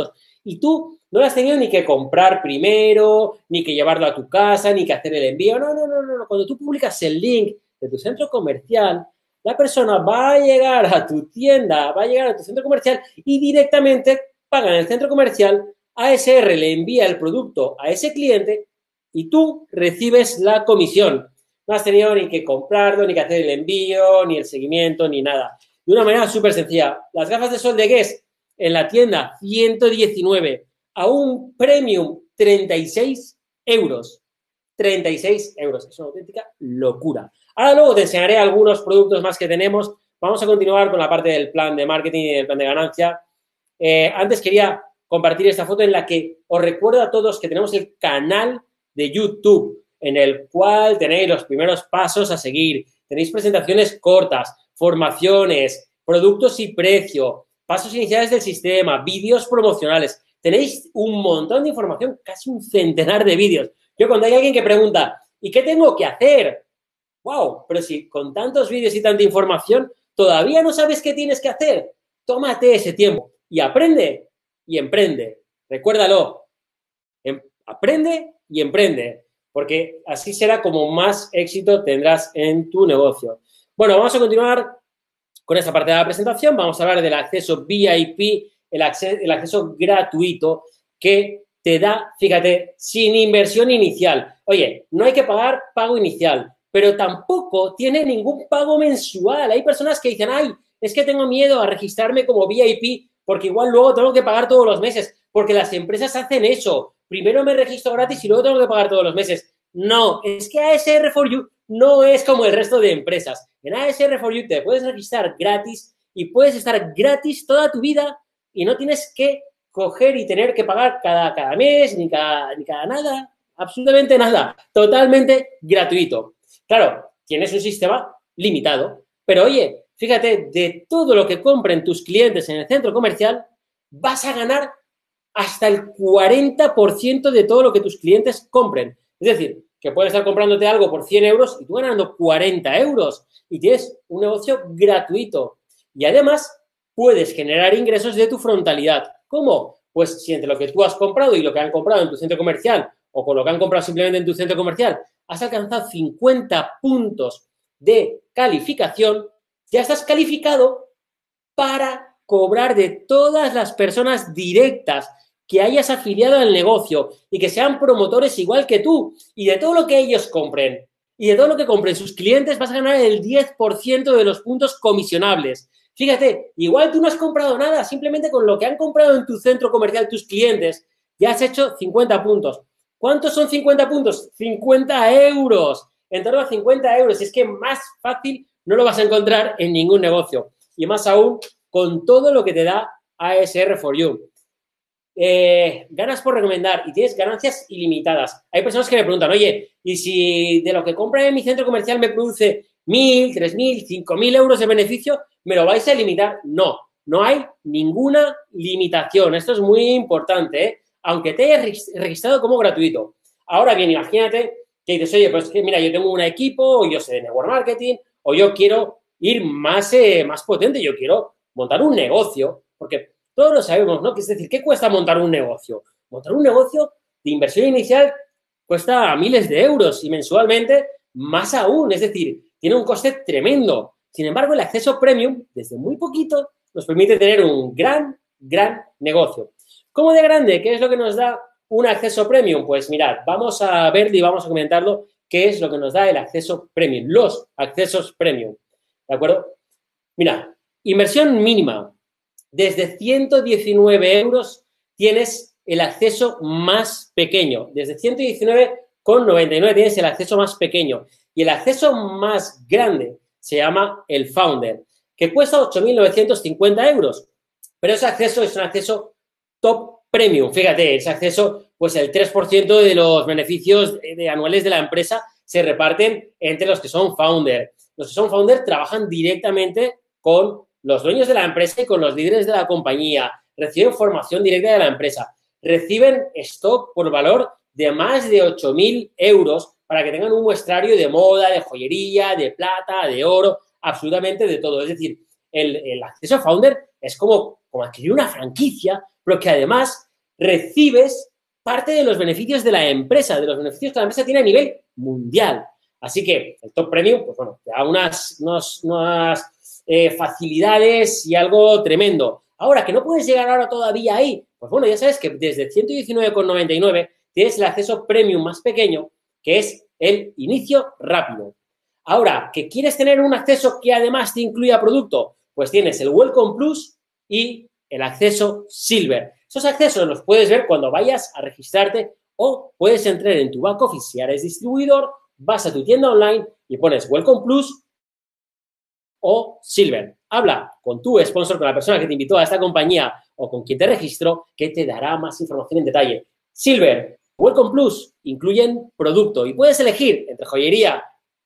y tú no lo has tenido ni que comprar primero, ni que llevarlo a tu casa, ni que hacer el envío. No, no, no, no. Cuando tú publicas el link de tu centro comercial, la persona va a llegar a tu tienda, va a llegar a tu centro comercial y directamente paga en el centro comercial, A S R le envía el producto a ese cliente y tú recibes la comisión. No has tenido ni que comprarlo, ni que hacer el envío, ni el seguimiento, ni nada. De una manera súper sencilla. Las gafas de sol de Guess en la tienda, ciento diecinueve, a un premium, treinta y seis euros. treinta y seis euros. Es una auténtica locura. Ahora luego te enseñaré algunos productos más que tenemos. Vamos a continuar con la parte del plan de marketing y del plan de ganancia. Eh, antes quería compartir esta foto en la que os recuerdo a todos que tenemos el canal de YouTube, en el cual tenéis los primeros pasos a seguir. Tenéis presentaciones cortas, formaciones, productos y precio, pasos iniciales del sistema, vídeos promocionales. Tenéis un montón de información, casi un centenar de vídeos. Yo cuando hay alguien que pregunta, ¿y qué tengo que hacer? ¡Wow! Pero si con tantos vídeos y tanta información todavía no sabes qué tienes que hacer, tómate ese tiempo y aprende y emprende. Recuérdalo, em- aprende y emprende, porque así será como más éxito tendrás en tu negocio. Bueno, vamos a continuar con esta parte de la presentación. Vamos a hablar del acceso V I P, el acceso, el acceso gratuito que te da, fíjate, sin inversión inicial. Oye, no hay que pagar pago inicial, pero tampoco tiene ningún pago mensual. Hay personas que dicen, ay, es que tengo miedo a registrarme como V I P porque igual luego tengo que pagar todos los meses, porque las empresas hacen eso. Primero me registro gratis y luego tengo que pagar todos los meses. No, es que A S R for You no es como el resto de empresas. En A S R for You te puedes registrar gratis y puedes estar gratis toda tu vida y no tienes que coger y tener que pagar cada, cada mes, ni cada, ni cada nada, absolutamente nada, totalmente gratuito. Claro, tienes un sistema limitado, pero oye, fíjate, de todo lo que compren tus clientes en el centro comercial, vas a ganar hasta el cuarenta por ciento de todo lo que tus clientes compren. Es decir, que puedes estar comprándote algo por cien euros y tú ganando cuarenta euros y tienes un negocio gratuito. Y además, puedes generar ingresos de tu frontalidad. ¿Cómo? Pues si entre lo que tú has comprado y lo que han comprado en tu centro comercial o con lo que han comprado simplemente en tu centro comercial, has alcanzado cincuenta puntos de calificación, ya estás calificado para cobrar de todas las personas directas que hayas afiliado al negocio y que sean promotores igual que tú. Y de todo lo que ellos compren y de todo lo que compren sus clientes vas a ganar el diez por ciento de los puntos comisionables. Fíjate, igual tú no has comprado nada, simplemente con lo que han comprado en tu centro comercial tus clientes ya has hecho cincuenta puntos. ¿Cuántos son cincuenta puntos? cincuenta euros. En torno a cincuenta euros. Es que más fácil no lo vas a encontrar en ningún negocio. Y más aún con todo lo que te da A S R for You. Eh, ganas por recomendar y tienes ganancias ilimitadas. Hay personas que me preguntan, oye, ¿y si de lo que compra en mi centro comercial me produce mil, tres mil, cinco mil euros de beneficio, me lo vais a limitar? No, no hay ninguna limitación. Esto es muy importante, ¿eh? Aunque te hayas registrado como gratuito. Ahora bien, imagínate que dices, oye, pues mira, yo tengo un equipo, o yo sé de network marketing, o yo quiero ir más, eh, más potente, yo quiero montar un negocio, porque todos lo sabemos, ¿no? Que es decir, ¿qué cuesta montar un negocio? Montar un negocio de inversión inicial cuesta miles de euros y mensualmente más aún, es decir, tiene un coste tremendo. Sin embargo, el acceso premium, desde muy poquito, nos permite tener un gran, gran negocio. ¿Cómo de grande? ¿Qué es lo que nos da un acceso premium? Pues mirad, vamos a verlo y vamos a comentarlo, qué es lo que nos da el acceso premium, los accesos premium. ¿De acuerdo? Mira, inversión mínima. Desde ciento diecinueve euros tienes el acceso más pequeño. Desde ciento diecinueve con noventa y nueve tienes el acceso más pequeño. Y el acceso más grande se llama el Founder, que cuesta ocho mil novecientos cincuenta euros. Pero ese acceso es un acceso top premium. Fíjate, ese acceso, pues el tres por ciento de los beneficios de, de anuales de la empresa se reparten entre los que son Founder. Los que son Founder trabajan directamente con los dueños de la empresa y con los líderes de la compañía, reciben formación directa de la empresa, reciben stock por valor de más de ocho mil euros para que tengan un muestrario de moda, de joyería, de plata, de oro, absolutamente de todo. Es decir, el, el acceso a Founder es como, como adquirir una franquicia, pero que además recibes parte de los beneficios de la empresa, de los beneficios que la empresa tiene a nivel mundial. Así que el Top Premium, pues bueno, te da unas, unos, unas eh, facilidades y algo tremendo. Ahora, que no puedes llegar ahora todavía ahí, pues bueno, ya sabes que desde ciento diecinueve con noventa y nueve tienes el acceso Premium más pequeño, que es el inicio rápido. Ahora, ¿que quieres tener un acceso que además te incluya producto? Pues tienes el Welcome Plus y el acceso Silver. Esos accesos los puedes ver cuando vayas a registrarte o puedes entrar en tu back office si eres distribuidor, vas a tu tienda online y pones Welcome Plus o Silver. Habla con tu sponsor, con la persona que te invitó a esta compañía o con quien te registró, que te dará más información en detalle. Silver, Welcome Plus incluyen producto y puedes elegir entre joyería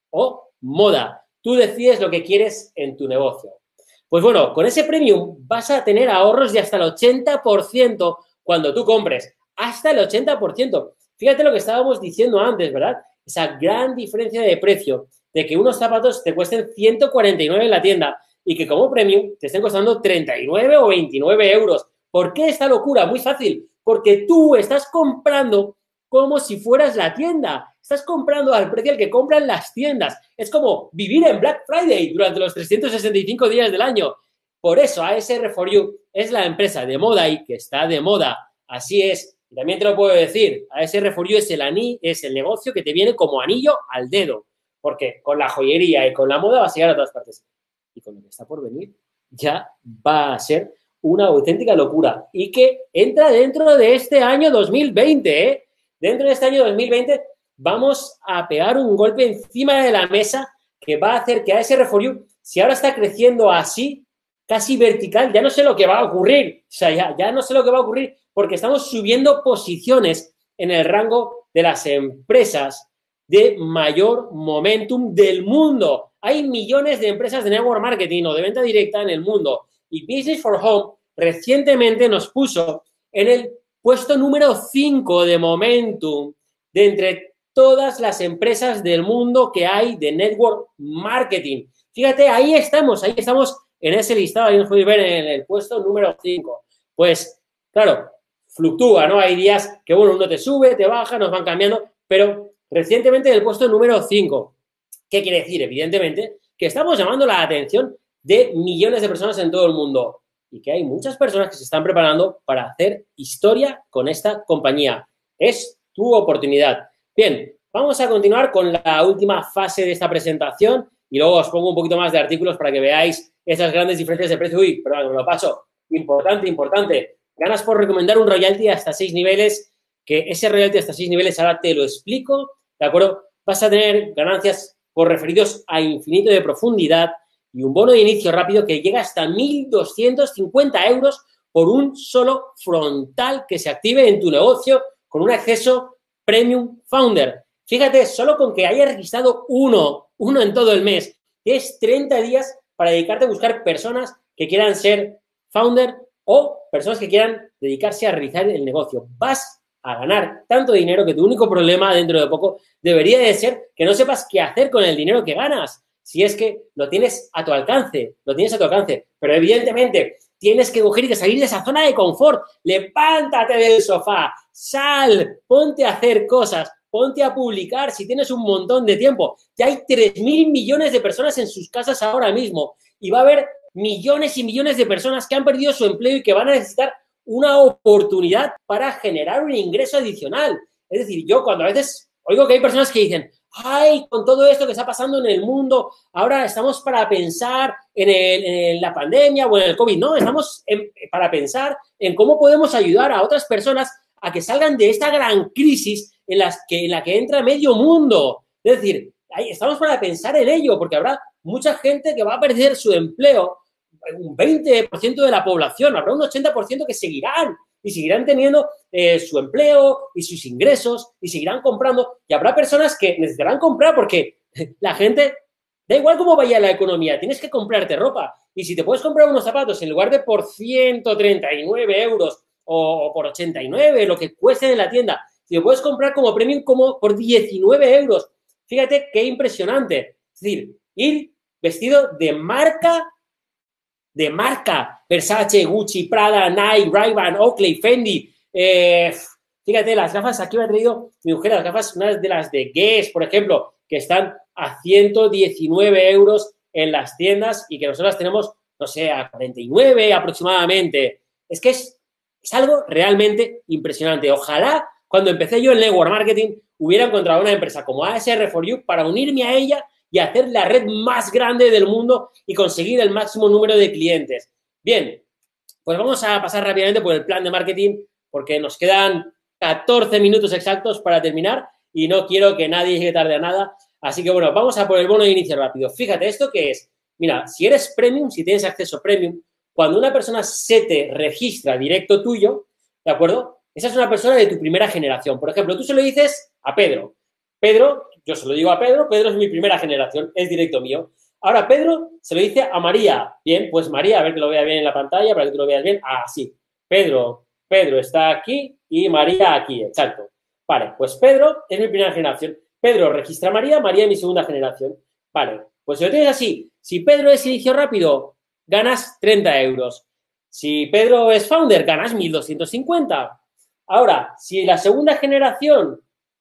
o moda. Tú decides lo que quieres en tu negocio. Pues bueno, con ese premium vas a tener ahorros de hasta el ochenta por ciento cuando tú compres. Hasta el ochenta por ciento. Fíjate lo que estábamos diciendo antes, ¿verdad? Esa gran diferencia de precio de que unos zapatos te cuesten ciento cuarenta y nueve en la tienda y que como premium te estén costando treinta y nueve o veintinueve euros. ¿Por qué esta locura? Muy fácil. Porque tú estás comprando como si fueras la tienda. Estás comprando al precio al que compran las tiendas. Es como vivir en Black Friday durante los trescientos sesenta y cinco días del año. Por eso A S R cuatro U es la empresa de moda y que está de moda. Así es. Y también te lo puedo decir, A S R cuatro U es el, ani, es el negocio que te viene como anillo al dedo. Porque con la joyería y con la moda vas a llegar a todas partes. Y con lo que está por venir ya va a ser una auténtica locura. Y que entra dentro de este año dos mil veinte, ¿eh? Dentro de este año dos mil veinte vamos a pegar un golpe encima de la mesa que va a hacer que A S R cuatro U, si ahora está creciendo así, casi vertical, ya no sé lo que va a ocurrir. O sea, ya, ya no sé lo que va a ocurrir porque estamos subiendo posiciones en el rango de las empresas de mayor momentum del mundo. Hay millones de empresas de network marketing o de venta directa en el mundo y Business for Home recientemente nos puso en el puesto número cinco de momentum de entre todas las empresas del mundo que hay de network marketing. Fíjate, ahí estamos, ahí estamos en ese listado, ahí nos podéis ver en el puesto número cinco. Pues, claro, fluctúa, ¿no? Hay días que, bueno, uno te sube, te baja, nos van cambiando, pero recientemente en el puesto número cinco. ¿Qué quiere decir? Evidentemente, que estamos llamando la atención de millones de personas en todo el mundo y que hay muchas personas que se están preparando para hacer historia con esta compañía. Es tu oportunidad. Bien, vamos a continuar con la última fase de esta presentación y luego os pongo un poquito más de artículos para que veáis esas grandes diferencias de precio. Uy, perdón, me lo paso. Importante, importante. Ganas por recomendar un royalty hasta seis niveles, que ese royalty hasta seis niveles ahora te lo explico, ¿de acuerdo? Vas a tener ganancias por referidos a infinito de profundidad y un bono de inicio rápido que llega hasta mil doscientos cincuenta euros por un solo frontal que se active en tu negocio con un acceso Premium Founder. Fíjate, solo con que hayas registrado uno, uno en todo el mes, tienes treinta días para dedicarte a buscar personas que quieran ser founder o personas que quieran dedicarse a realizar el negocio. Vas a ganar tanto dinero que tu único problema dentro de poco debería de ser que no sepas qué hacer con el dinero que ganas. Si es que lo tienes a tu alcance, lo tienes a tu alcance. Pero evidentemente tienes que coger y salir de esa zona de confort. Levántate del sofá, sal, ponte a hacer cosas, ponte a publicar si tienes un montón de tiempo. Ya hay tres mil millones de personas en sus casas ahora mismo y va a haber millones y millones de personas que han perdido su empleo y que van a necesitar una oportunidad para generar un ingreso adicional. Es decir, yo cuando a veces oigo que hay personas que dicen, ay, con todo esto que está pasando en el mundo, ahora estamos para pensar en, el, en la pandemia o en el COVID. No, estamos en, para pensar en cómo podemos ayudar a otras personas a que salgan de esta gran crisis en, las que, en la que entra medio mundo. Es decir, ahí estamos para pensar en ello, porque habrá mucha gente que va a perder su empleo, un veinte por ciento de la población, habrá un ochenta por ciento que seguirán y seguirán teniendo eh, su empleo y sus ingresos y seguirán comprando y habrá personas que necesitarán comprar porque la gente, da igual cómo vaya la economía, tienes que comprarte ropa y si te puedes comprar unos zapatos en lugar de por ciento treinta y nueve euros o, o por ochenta y nueve, lo que cueste en la tienda, si lo puedes comprar como premium como por diecinueve euros, fíjate qué impresionante, es decir, ir vestido de marca de marca, Versace, Gucci, Prada, Nike, Ray-Ban, Oakley, Fendi, Eh, fíjate, las gafas, aquí me ha traído mi mujer, las gafas, unas de las de Guess, por ejemplo, que están a ciento diecinueve euros en las tiendas y que nosotros tenemos, no sé, a cuarenta y nueve aproximadamente. Es que es, es algo realmente impresionante. Ojalá cuando empecé yo en Network Marketing hubiera encontrado una empresa como A S R cuatro U para unirme a ella y hacer la red más grande del mundo y conseguir el máximo número de clientes. Bien, pues vamos a pasar rápidamente por el plan de marketing porque nos quedan catorce minutos exactos para terminar y no quiero que nadie llegue tarde a nada. Así que, bueno, vamos a por el bono de inicio rápido. Fíjate, ¿esto qué es? Mira, si eres premium, si tienes acceso premium, cuando una persona se te registra directo tuyo, ¿de acuerdo? Esa es una persona de tu primera generación. Por ejemplo, tú se lo dices a Pedro. Pedro, yo se lo digo a Pedro, Pedro es mi primera generación, es directo mío. Ahora, Pedro se lo dice a María. Bien, pues María, a ver que lo vea bien en la pantalla, para que tú lo veas bien. Ah, sí. Pedro, Pedro está aquí y María aquí, exacto. Vale, pues Pedro es mi primera generación. Pedro registra a María, María es mi segunda generación. Vale, pues si lo tienes así, si Pedro es inicio rápido, ganas treinta euros. Si Pedro es founder, ganas mil doscientos cincuenta. Ahora, si la segunda generación,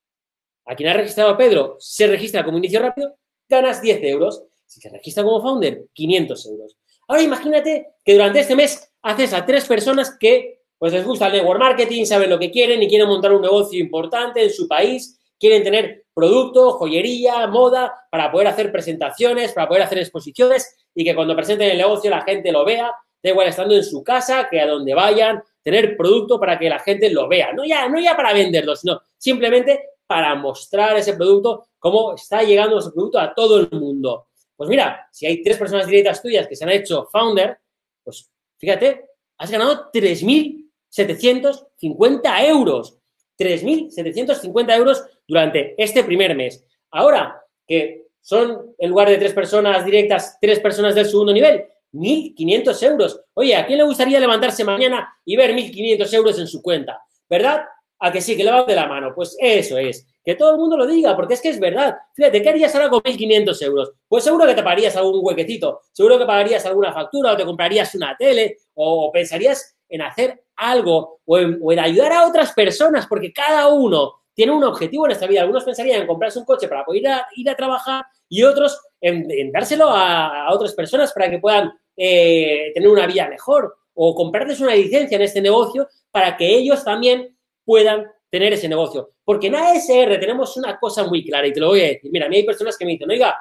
a quien ha registrado a Pedro, se registra como inicio rápido, ganas diez euros. Si se registra como founder, quinientos euros. Ahora imagínate que durante este mes haces a tres personas que pues les gusta el network marketing, saben lo que quieren y quieren montar un negocio importante en su país, quieren tener producto, joyería, moda, para poder hacer presentaciones, para poder hacer exposiciones y que cuando presenten el negocio la gente lo vea, da igual estando en su casa, que a donde vayan, tener producto para que la gente lo vea. No ya, no ya para venderlo, sino simplemente para mostrar ese producto, cómo está llegando ese producto a todo el mundo. Pues mira, si hay tres personas directas tuyas que se han hecho founder, pues fíjate, has ganado tres mil setecientos cincuenta euros. tres mil setecientos cincuenta euros durante este primer mes. Ahora, que son, en lugar de tres personas directas, tres personas del segundo nivel, mil quinientos euros. Oye, ¿a quién le gustaría levantarse mañana y ver mil quinientos euros en su cuenta? ¿Verdad? ¿A que sí? Que levante la mano. Pues eso es. Que todo el mundo lo diga, porque es que es verdad. Fíjate, ¿qué harías ahora con mil quinientos euros? Pues seguro que te pagarías algún huequecito, seguro que pagarías alguna factura o te comprarías una tele o pensarías en hacer algo o en, o en ayudar a otras personas, porque cada uno tiene un objetivo en esta vida. Algunos pensarían en comprarse un coche para poder ir a, ir a trabajar y otros en, en dárselo a, a otras personas para que puedan eh, tener una vida mejor o comprarles una licencia en este negocio para que ellos también puedan tener ese negocio. Porque en A S R tenemos una cosa muy clara y te lo voy a decir. Mira, a mí hay personas que me dicen, oiga,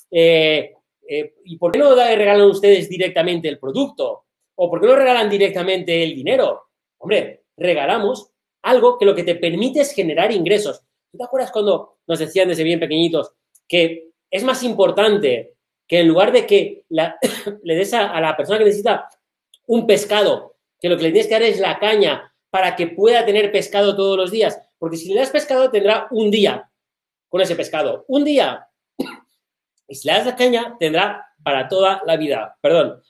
eh, eh, ¿y por qué no regalan ustedes directamente el producto? ¿O por qué no regalan directamente el dinero? Hombre, regalamos algo que lo que te permite es generar ingresos. ¿Tú te acuerdas cuando nos decían desde bien pequeñitos que es más importante que en lugar de que la, le des a, a la persona que necesita un pescado, que lo que le tienes que dar es la caña para que pueda tener pescado todos los días? Porque si le das pescado tendrá un día con ese pescado. Un día. Y si le das la caña tendrá para toda la vida. Perdón.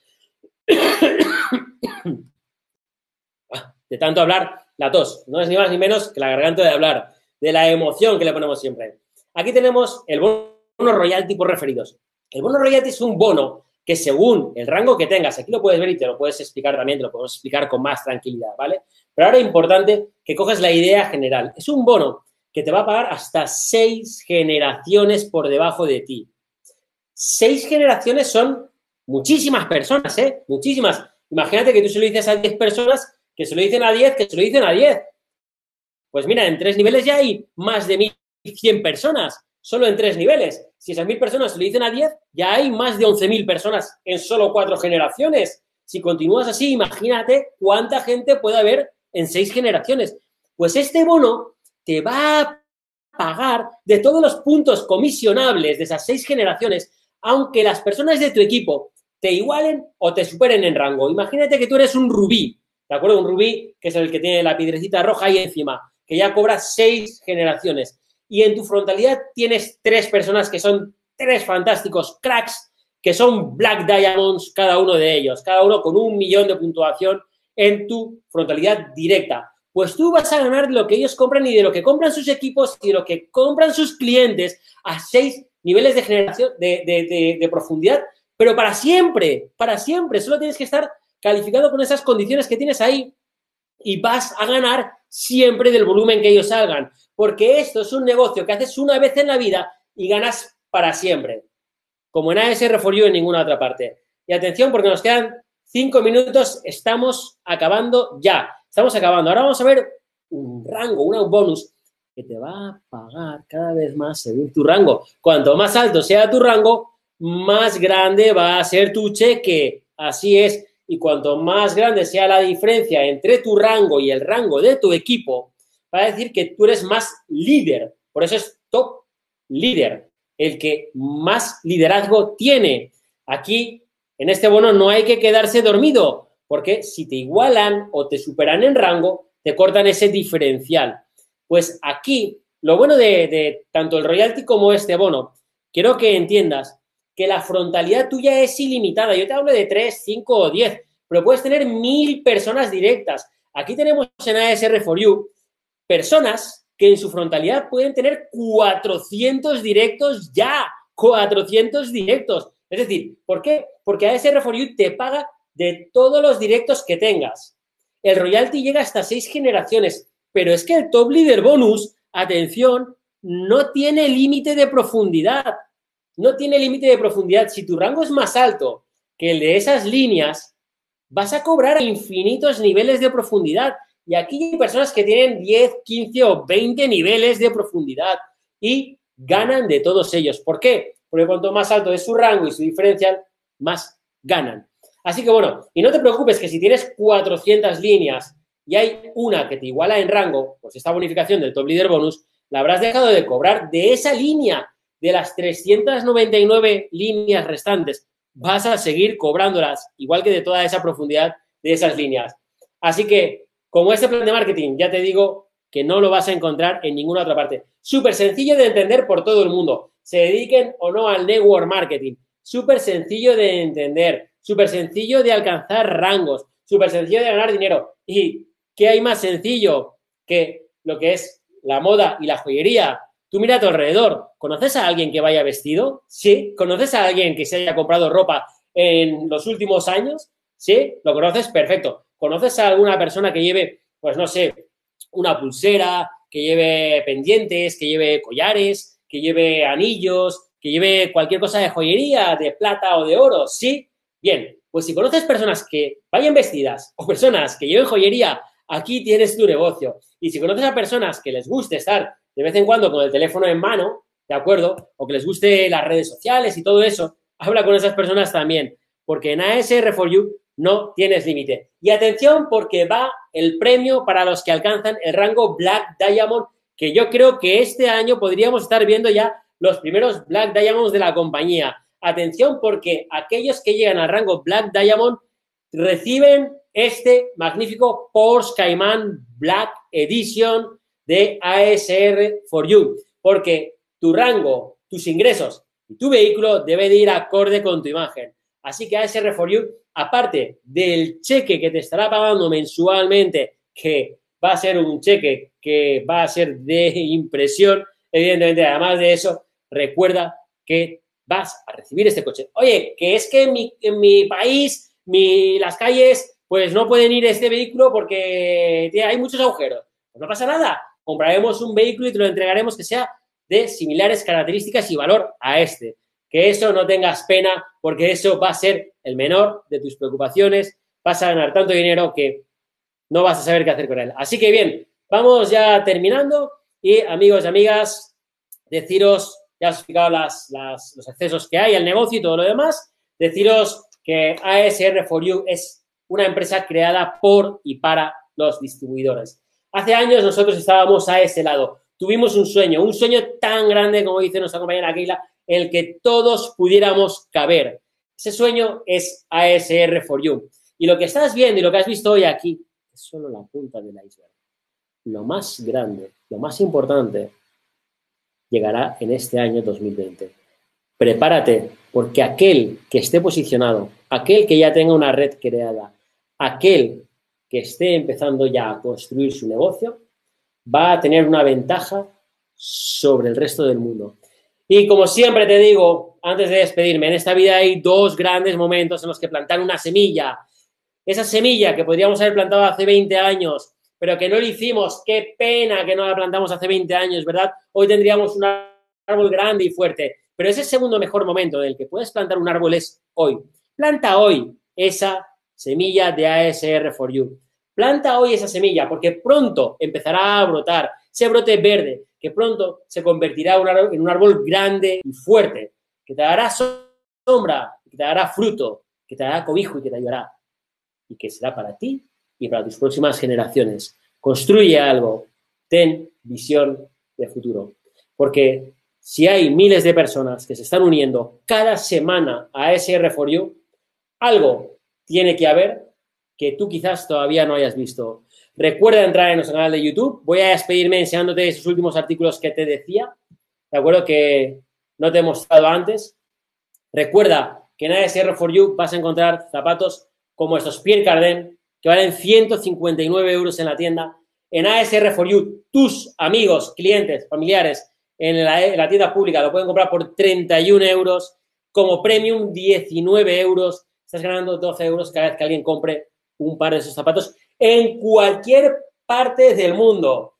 De tanto hablar, la tos. No es ni más ni menos que la garganta de hablar. De la emoción que le ponemos siempre. Aquí tenemos el bono royalty por referidos. El bono royalty es un bono que según el rango que tengas, aquí lo puedes ver y te lo puedes explicar también, te lo podemos explicar con más tranquilidad, ¿vale? Pero ahora es importante que cojas la idea general. Es un bono que te va a pagar hasta seis generaciones por debajo de ti. Seis generaciones son muchísimas personas, ¿eh? Muchísimas. Imagínate que tú se lo dices a diez personas, que se lo dicen a diez, que se lo dicen a diez. Pues mira, en tres niveles ya hay más de mil cien personas, solo en tres niveles. Si esas mil personas se lo dicen a diez, ya hay más de once mil personas en solo cuatro generaciones. Si continúas así, imagínate cuánta gente puede haber en seis generaciones. Pues este bono te va a pagar de todos los puntos comisionables de esas seis generaciones, aunque las personas de tu equipo te igualen o te superen en rango. Imagínate que tú eres un rubí, ¿de acuerdo? Un rubí que es el que tiene la piedrecita roja ahí encima, que ya cobra seis generaciones. Y en tu frontalidad tienes tres personas que son tres fantásticos cracks, que son Black Diamonds cada uno de ellos, cada uno con un millón de puntuación en tu frontalidad directa. Pues tú vas a ganar de lo que ellos compran y de lo que compran sus equipos y de lo que compran sus clientes a seis niveles de generación, de, de, de, de profundidad, pero para siempre, para siempre. Solo tienes que estar calificado con esas condiciones que tienes ahí y vas a ganar siempre del volumen que ellos salgan, porque esto es un negocio que haces una vez en la vida y ganas para siempre, como en A S R cuatro U en ninguna otra parte. Y atención, porque nos quedan cinco minutos, estamos acabando ya, estamos acabando. Ahora vamos a ver un rango, un bonus que te va a pagar cada vez más según tu rango. Cuanto más alto sea tu rango, más grande va a ser tu cheque. Así es. Y cuanto más grande sea la diferencia entre tu rango y el rango de tu equipo, va a decir que tú eres más líder. Por eso es top líder, el que más liderazgo tiene. Aquí, en este bono, no hay que quedarse dormido, porque si te igualan o te superan en rango, te cortan ese diferencial. Pues aquí, lo bueno de, de tanto el royalty como este bono, quiero que entiendas que la frontalidad tuya es ilimitada. Yo te hablo de tres, cinco o diez, pero puedes tener mil personas directas. Aquí tenemos en A S R cuatro U personas que en su frontalidad pueden tener cuatrocientos directos ya, cuatrocientos directos. Es decir, ¿por qué? Porque A S R cuatro U te paga de todos los directos que tengas. El royalty llega hasta seis generaciones, pero es que el top leader bonus, atención, no tiene límite de profundidad. No tiene límite de profundidad. Si tu rango es más alto que el de esas líneas, vas a cobrar infinitos niveles de profundidad. Y aquí hay personas que tienen diez, quince o veinte niveles de profundidad y ganan de todos ellos. ¿Por qué? Porque cuanto más alto es su rango y su diferencial, más ganan. Así que bueno, y no te preocupes que si tienes cuatrocientas líneas y hay una que te iguala en rango, pues esta bonificación del Top Leader Bonus, la habrás dejado de cobrar de esa línea. De las trescientas noventa y nueve líneas restantes, vas a seguir cobrándolas, igual que de toda esa profundidad de esas líneas. Así que, como este plan de marketing, ya te digo que no lo vas a encontrar en ninguna otra parte. Súper sencillo de entender por todo el mundo. Se dediquen o no al network marketing. Súper sencillo de entender. Súper sencillo de alcanzar rangos. Súper sencillo de ganar dinero. ¿Y qué hay más sencillo que lo que es la moda y la joyería? Tú mira a tu alrededor. ¿Conoces a alguien que vaya vestido? Sí. ¿Conoces a alguien que se haya comprado ropa en los últimos años? Sí. ¿Lo conoces? Perfecto. ¿Conoces a alguna persona que lleve, pues no sé, una pulsera, que lleve pendientes, que lleve collares, que lleve anillos, que lleve cualquier cosa de joyería, de plata o de oro? Sí. Bien. Pues si conoces personas que vayan vestidas o personas que lleven joyería, aquí tienes tu negocio. Y si conoces a personas que les guste estar de vez en cuando con el teléfono en mano, ¿de acuerdo? O que les guste las redes sociales y todo eso, habla con esas personas también, porque en A S R cuatro U no tienes límite. Y atención, porque va el premio para los que alcanzan el rango Black Diamond, que yo creo que este año podríamos estar viendo ya los primeros Black Diamonds de la compañía. Atención, porque aquellos que llegan al rango Black Diamond reciben este magnífico Porsche Cayman Black Edition de A S R cuatro U, porque tu rango, tus ingresos y tu vehículo debe de ir acorde con tu imagen. Así que A S R cuatro U, aparte del cheque que te estará pagando mensualmente, que va a ser un cheque que va a ser de impresión, evidentemente, además de eso, recuerda que vas a recibir este coche. Oye, que es que en mi, en mi país, mi, las calles, pues no pueden ir este vehículo porque hay muchos agujeros. Pues no pasa nada. Compraremos un vehículo y te lo entregaremos que sea de similares características y valor a este. Que eso no tengas pena, porque eso va a ser el menor de tus preocupaciones. Vas a ganar tanto dinero que no vas a saber qué hacer con él. Así que bien, vamos ya terminando. Y amigos y amigas, deciros, ya os he explicado las, las, los accesos que hay al negocio y todo lo demás. Deciros que A S R cuatro U es una empresa creada por y para los distribuidores. Hace años nosotros estábamos a ese lado. Tuvimos un sueño, un sueño tan grande, como dice nuestra compañera Keila, en el que todos pudiéramos caber. Ese sueño es A S R cuatro U. Y lo que estás viendo y lo que has visto hoy aquí es solo la punta del iceberg. Lo más grande, lo más importante, llegará en este año dos mil veinte. Prepárate, porque aquel que esté posicionado, aquel que ya tenga una red creada, aquel que esté empezando ya a construir su negocio, va a tener una ventaja sobre el resto del mundo. Y como siempre te digo, antes de despedirme, en esta vida hay dos grandes momentos en los que plantar una semilla. Esa semilla que podríamos haber plantado hace veinte años, pero que no lo hicimos. Qué pena que no la plantamos hace veinte años, ¿verdad? Hoy tendríamos un árbol grande y fuerte. Pero ese segundo mejor momento del que puedes plantar un árbol es hoy. Planta hoy esa semilla de A S R for You. Planta hoy esa semilla porque pronto empezará a brotar ese brote verde que pronto se convertirá en un árbol grande y fuerte que te dará sombra, que te dará fruto, que te dará cobijo y que te ayudará y que será para ti y para tus próximas generaciones. Construye algo, ten visión de futuro, porque si hay miles de personas que se están uniendo cada semana a A S R for You, algo tiene que haber que tú quizás todavía no hayas visto. Recuerda entrar en nuestro canal de YouTube. Voy a despedirme enseñándote esos últimos artículos que te decía, ¿de acuerdo? Que no te he mostrado antes. Recuerda que en A S R for You vas a encontrar zapatos como estos Pierre Cardin, que valen ciento cincuenta y nueve euros en la tienda. En A S R for You, tus amigos, clientes, familiares, en la, en la tienda pública lo pueden comprar por treinta y un euros. Como premium, diecinueve euros. Estás ganando doce euros cada vez que alguien compre un par de esos zapatos en cualquier parte del mundo.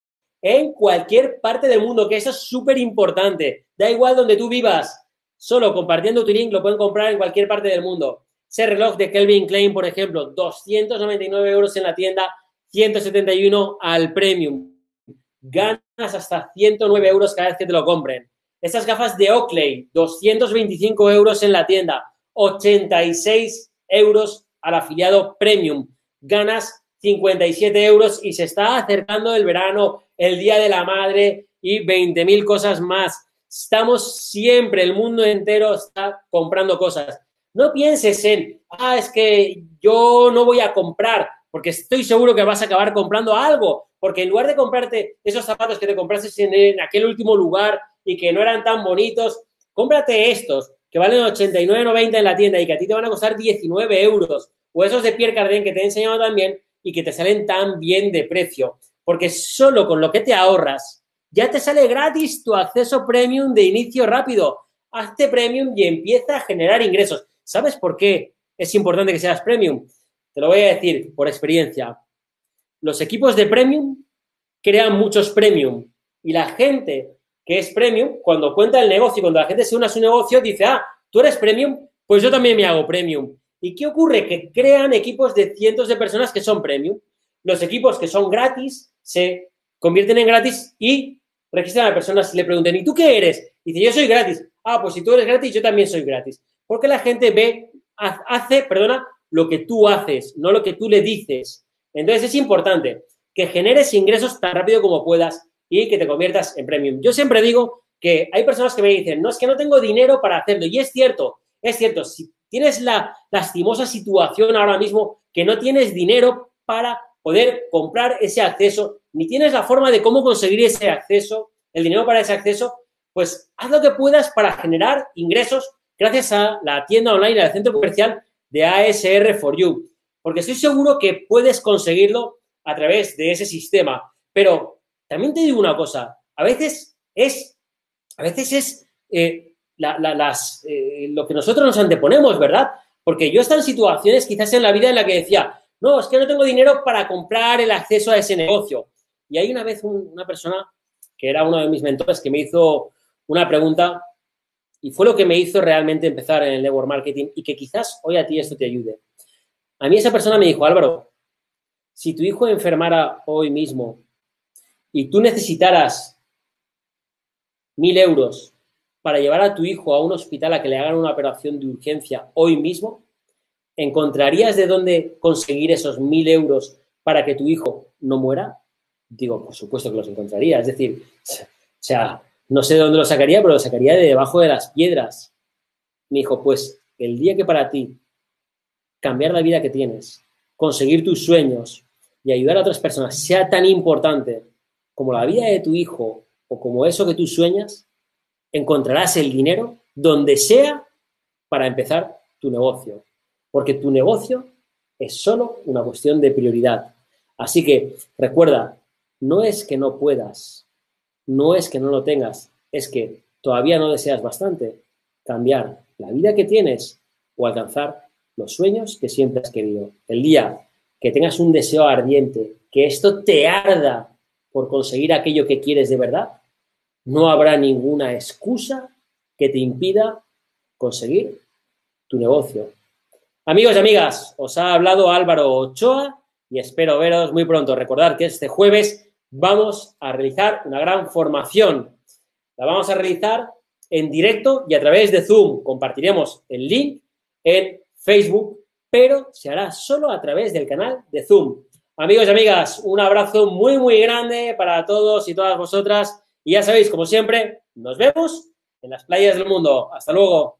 En cualquier parte del mundo, que eso es súper importante. Da igual donde tú vivas. Solo compartiendo tu link lo pueden comprar en cualquier parte del mundo. Ese reloj de Calvin Klein, por ejemplo, doscientos noventa y nueve euros en la tienda, ciento setenta y uno al premium. Ganas hasta ciento nueve euros cada vez que te lo compren. Estas gafas de Oakley, doscientos veinticinco euros en la tienda, ochenta y seis euros al afiliado premium. Ganas cincuenta y siete euros y se está acercando el verano, el Día de la Madre y veinte mil cosas más. Estamos siempre, el mundo entero está comprando cosas. No pienses en, ah, es que yo no voy a comprar, porque estoy seguro que vas a acabar comprando algo, porque en lugar de comprarte esos zapatos que te compraste en, en aquel último lugar y que no eran tan bonitos, cómprate estos, que valen ochenta y nueve noventa en la tienda y que a ti te van a costar diecinueve euros, o esos de Pierre Cardin que te he enseñado también y que te salen tan bien de precio, porque solo con lo que te ahorras ya te sale gratis tu acceso premium de inicio rápido. Hazte premium y empieza a generar ingresos. ¿Sabes por qué es importante que seas premium? Te lo voy a decir por experiencia. Los equipos de premium crean muchos premium y la gente que es premium, cuando cuenta el negocio, cuando la gente se une a su negocio, dice, ah, tú eres premium, pues yo también me hago premium. ¿Y qué ocurre? Que crean equipos de cientos de personas que son premium. Los equipos que son gratis se convierten en gratis y registran a personas y le preguntan, ¿y tú qué eres? Y dice, yo soy gratis. Ah, pues si tú eres gratis, yo también soy gratis. Porque la gente ve, hace, perdona, lo que tú haces, no lo que tú le dices. Entonces es importante que generes ingresos tan rápido como puedas y que te conviertas en premium. Yo siempre digo que hay personas que me dicen, no, es que no tengo dinero para hacerlo. Y es cierto, es cierto. Si tienes la lastimosa situación ahora mismo que no tienes dinero para poder comprar ese acceso, ni tienes la forma de cómo conseguir ese acceso, el dinero para ese acceso, pues haz lo que puedas para generar ingresos gracias a la tienda online, al centro comercial de A S R for You. Porque estoy seguro que puedes conseguirlo a través de ese sistema. Pero también te digo una cosa, a veces es, a veces es eh, la, la, las, eh, lo que nosotros nos anteponemos, ¿verdad? Porque yo he estado en situaciones quizás en la vida en la que decía, no, es que no tengo dinero para comprar el acceso a ese negocio. Y hay una vez un, una persona que era uno de mis mentores que me hizo una pregunta y fue lo que me hizo realmente empezar en el network marketing y que quizás hoy a ti esto te ayude. A mí esa persona me dijo, Álvaro, si tu hijo enfermara hoy mismo y tú necesitaras mil euros para llevar a tu hijo a un hospital a que le hagan una operación de urgencia hoy mismo, ¿encontrarías de dónde conseguir esos mil euros para que tu hijo no muera? Digo, por supuesto que los encontraría. Es decir, o sea, no sé de dónde lo sacaría, pero lo sacaría de debajo de las piedras. Me dijo, pues el día que para ti cambiar la vida que tienes, conseguir tus sueños y ayudar a otras personas sea tan importante como la vida de tu hijo o como eso que tú sueñas, encontrarás el dinero donde sea para empezar tu negocio. Porque tu negocio es solo una cuestión de prioridad. Así que recuerda, no es que no puedas, no es que no lo tengas, es que todavía no deseas bastante cambiar la vida que tienes o alcanzar los sueños que siempre has querido. El día que tengas un deseo ardiente, que esto te arda por conseguir aquello que quieres de verdad, no habrá ninguna excusa que te impida conseguir tu negocio. Amigos y amigas, os ha hablado Álvaro Ochoa y espero veros muy pronto. Recordad que este jueves vamos a realizar una gran formación. La vamos a realizar en directo y a través de Zoom. Compartiremos el link en Facebook, pero se hará solo a través del canal de Zoom. Amigos y amigas, un abrazo muy, muy grande para todos y todas vosotras. Y ya sabéis, como siempre, nos vemos en las playas del mundo. Hasta luego.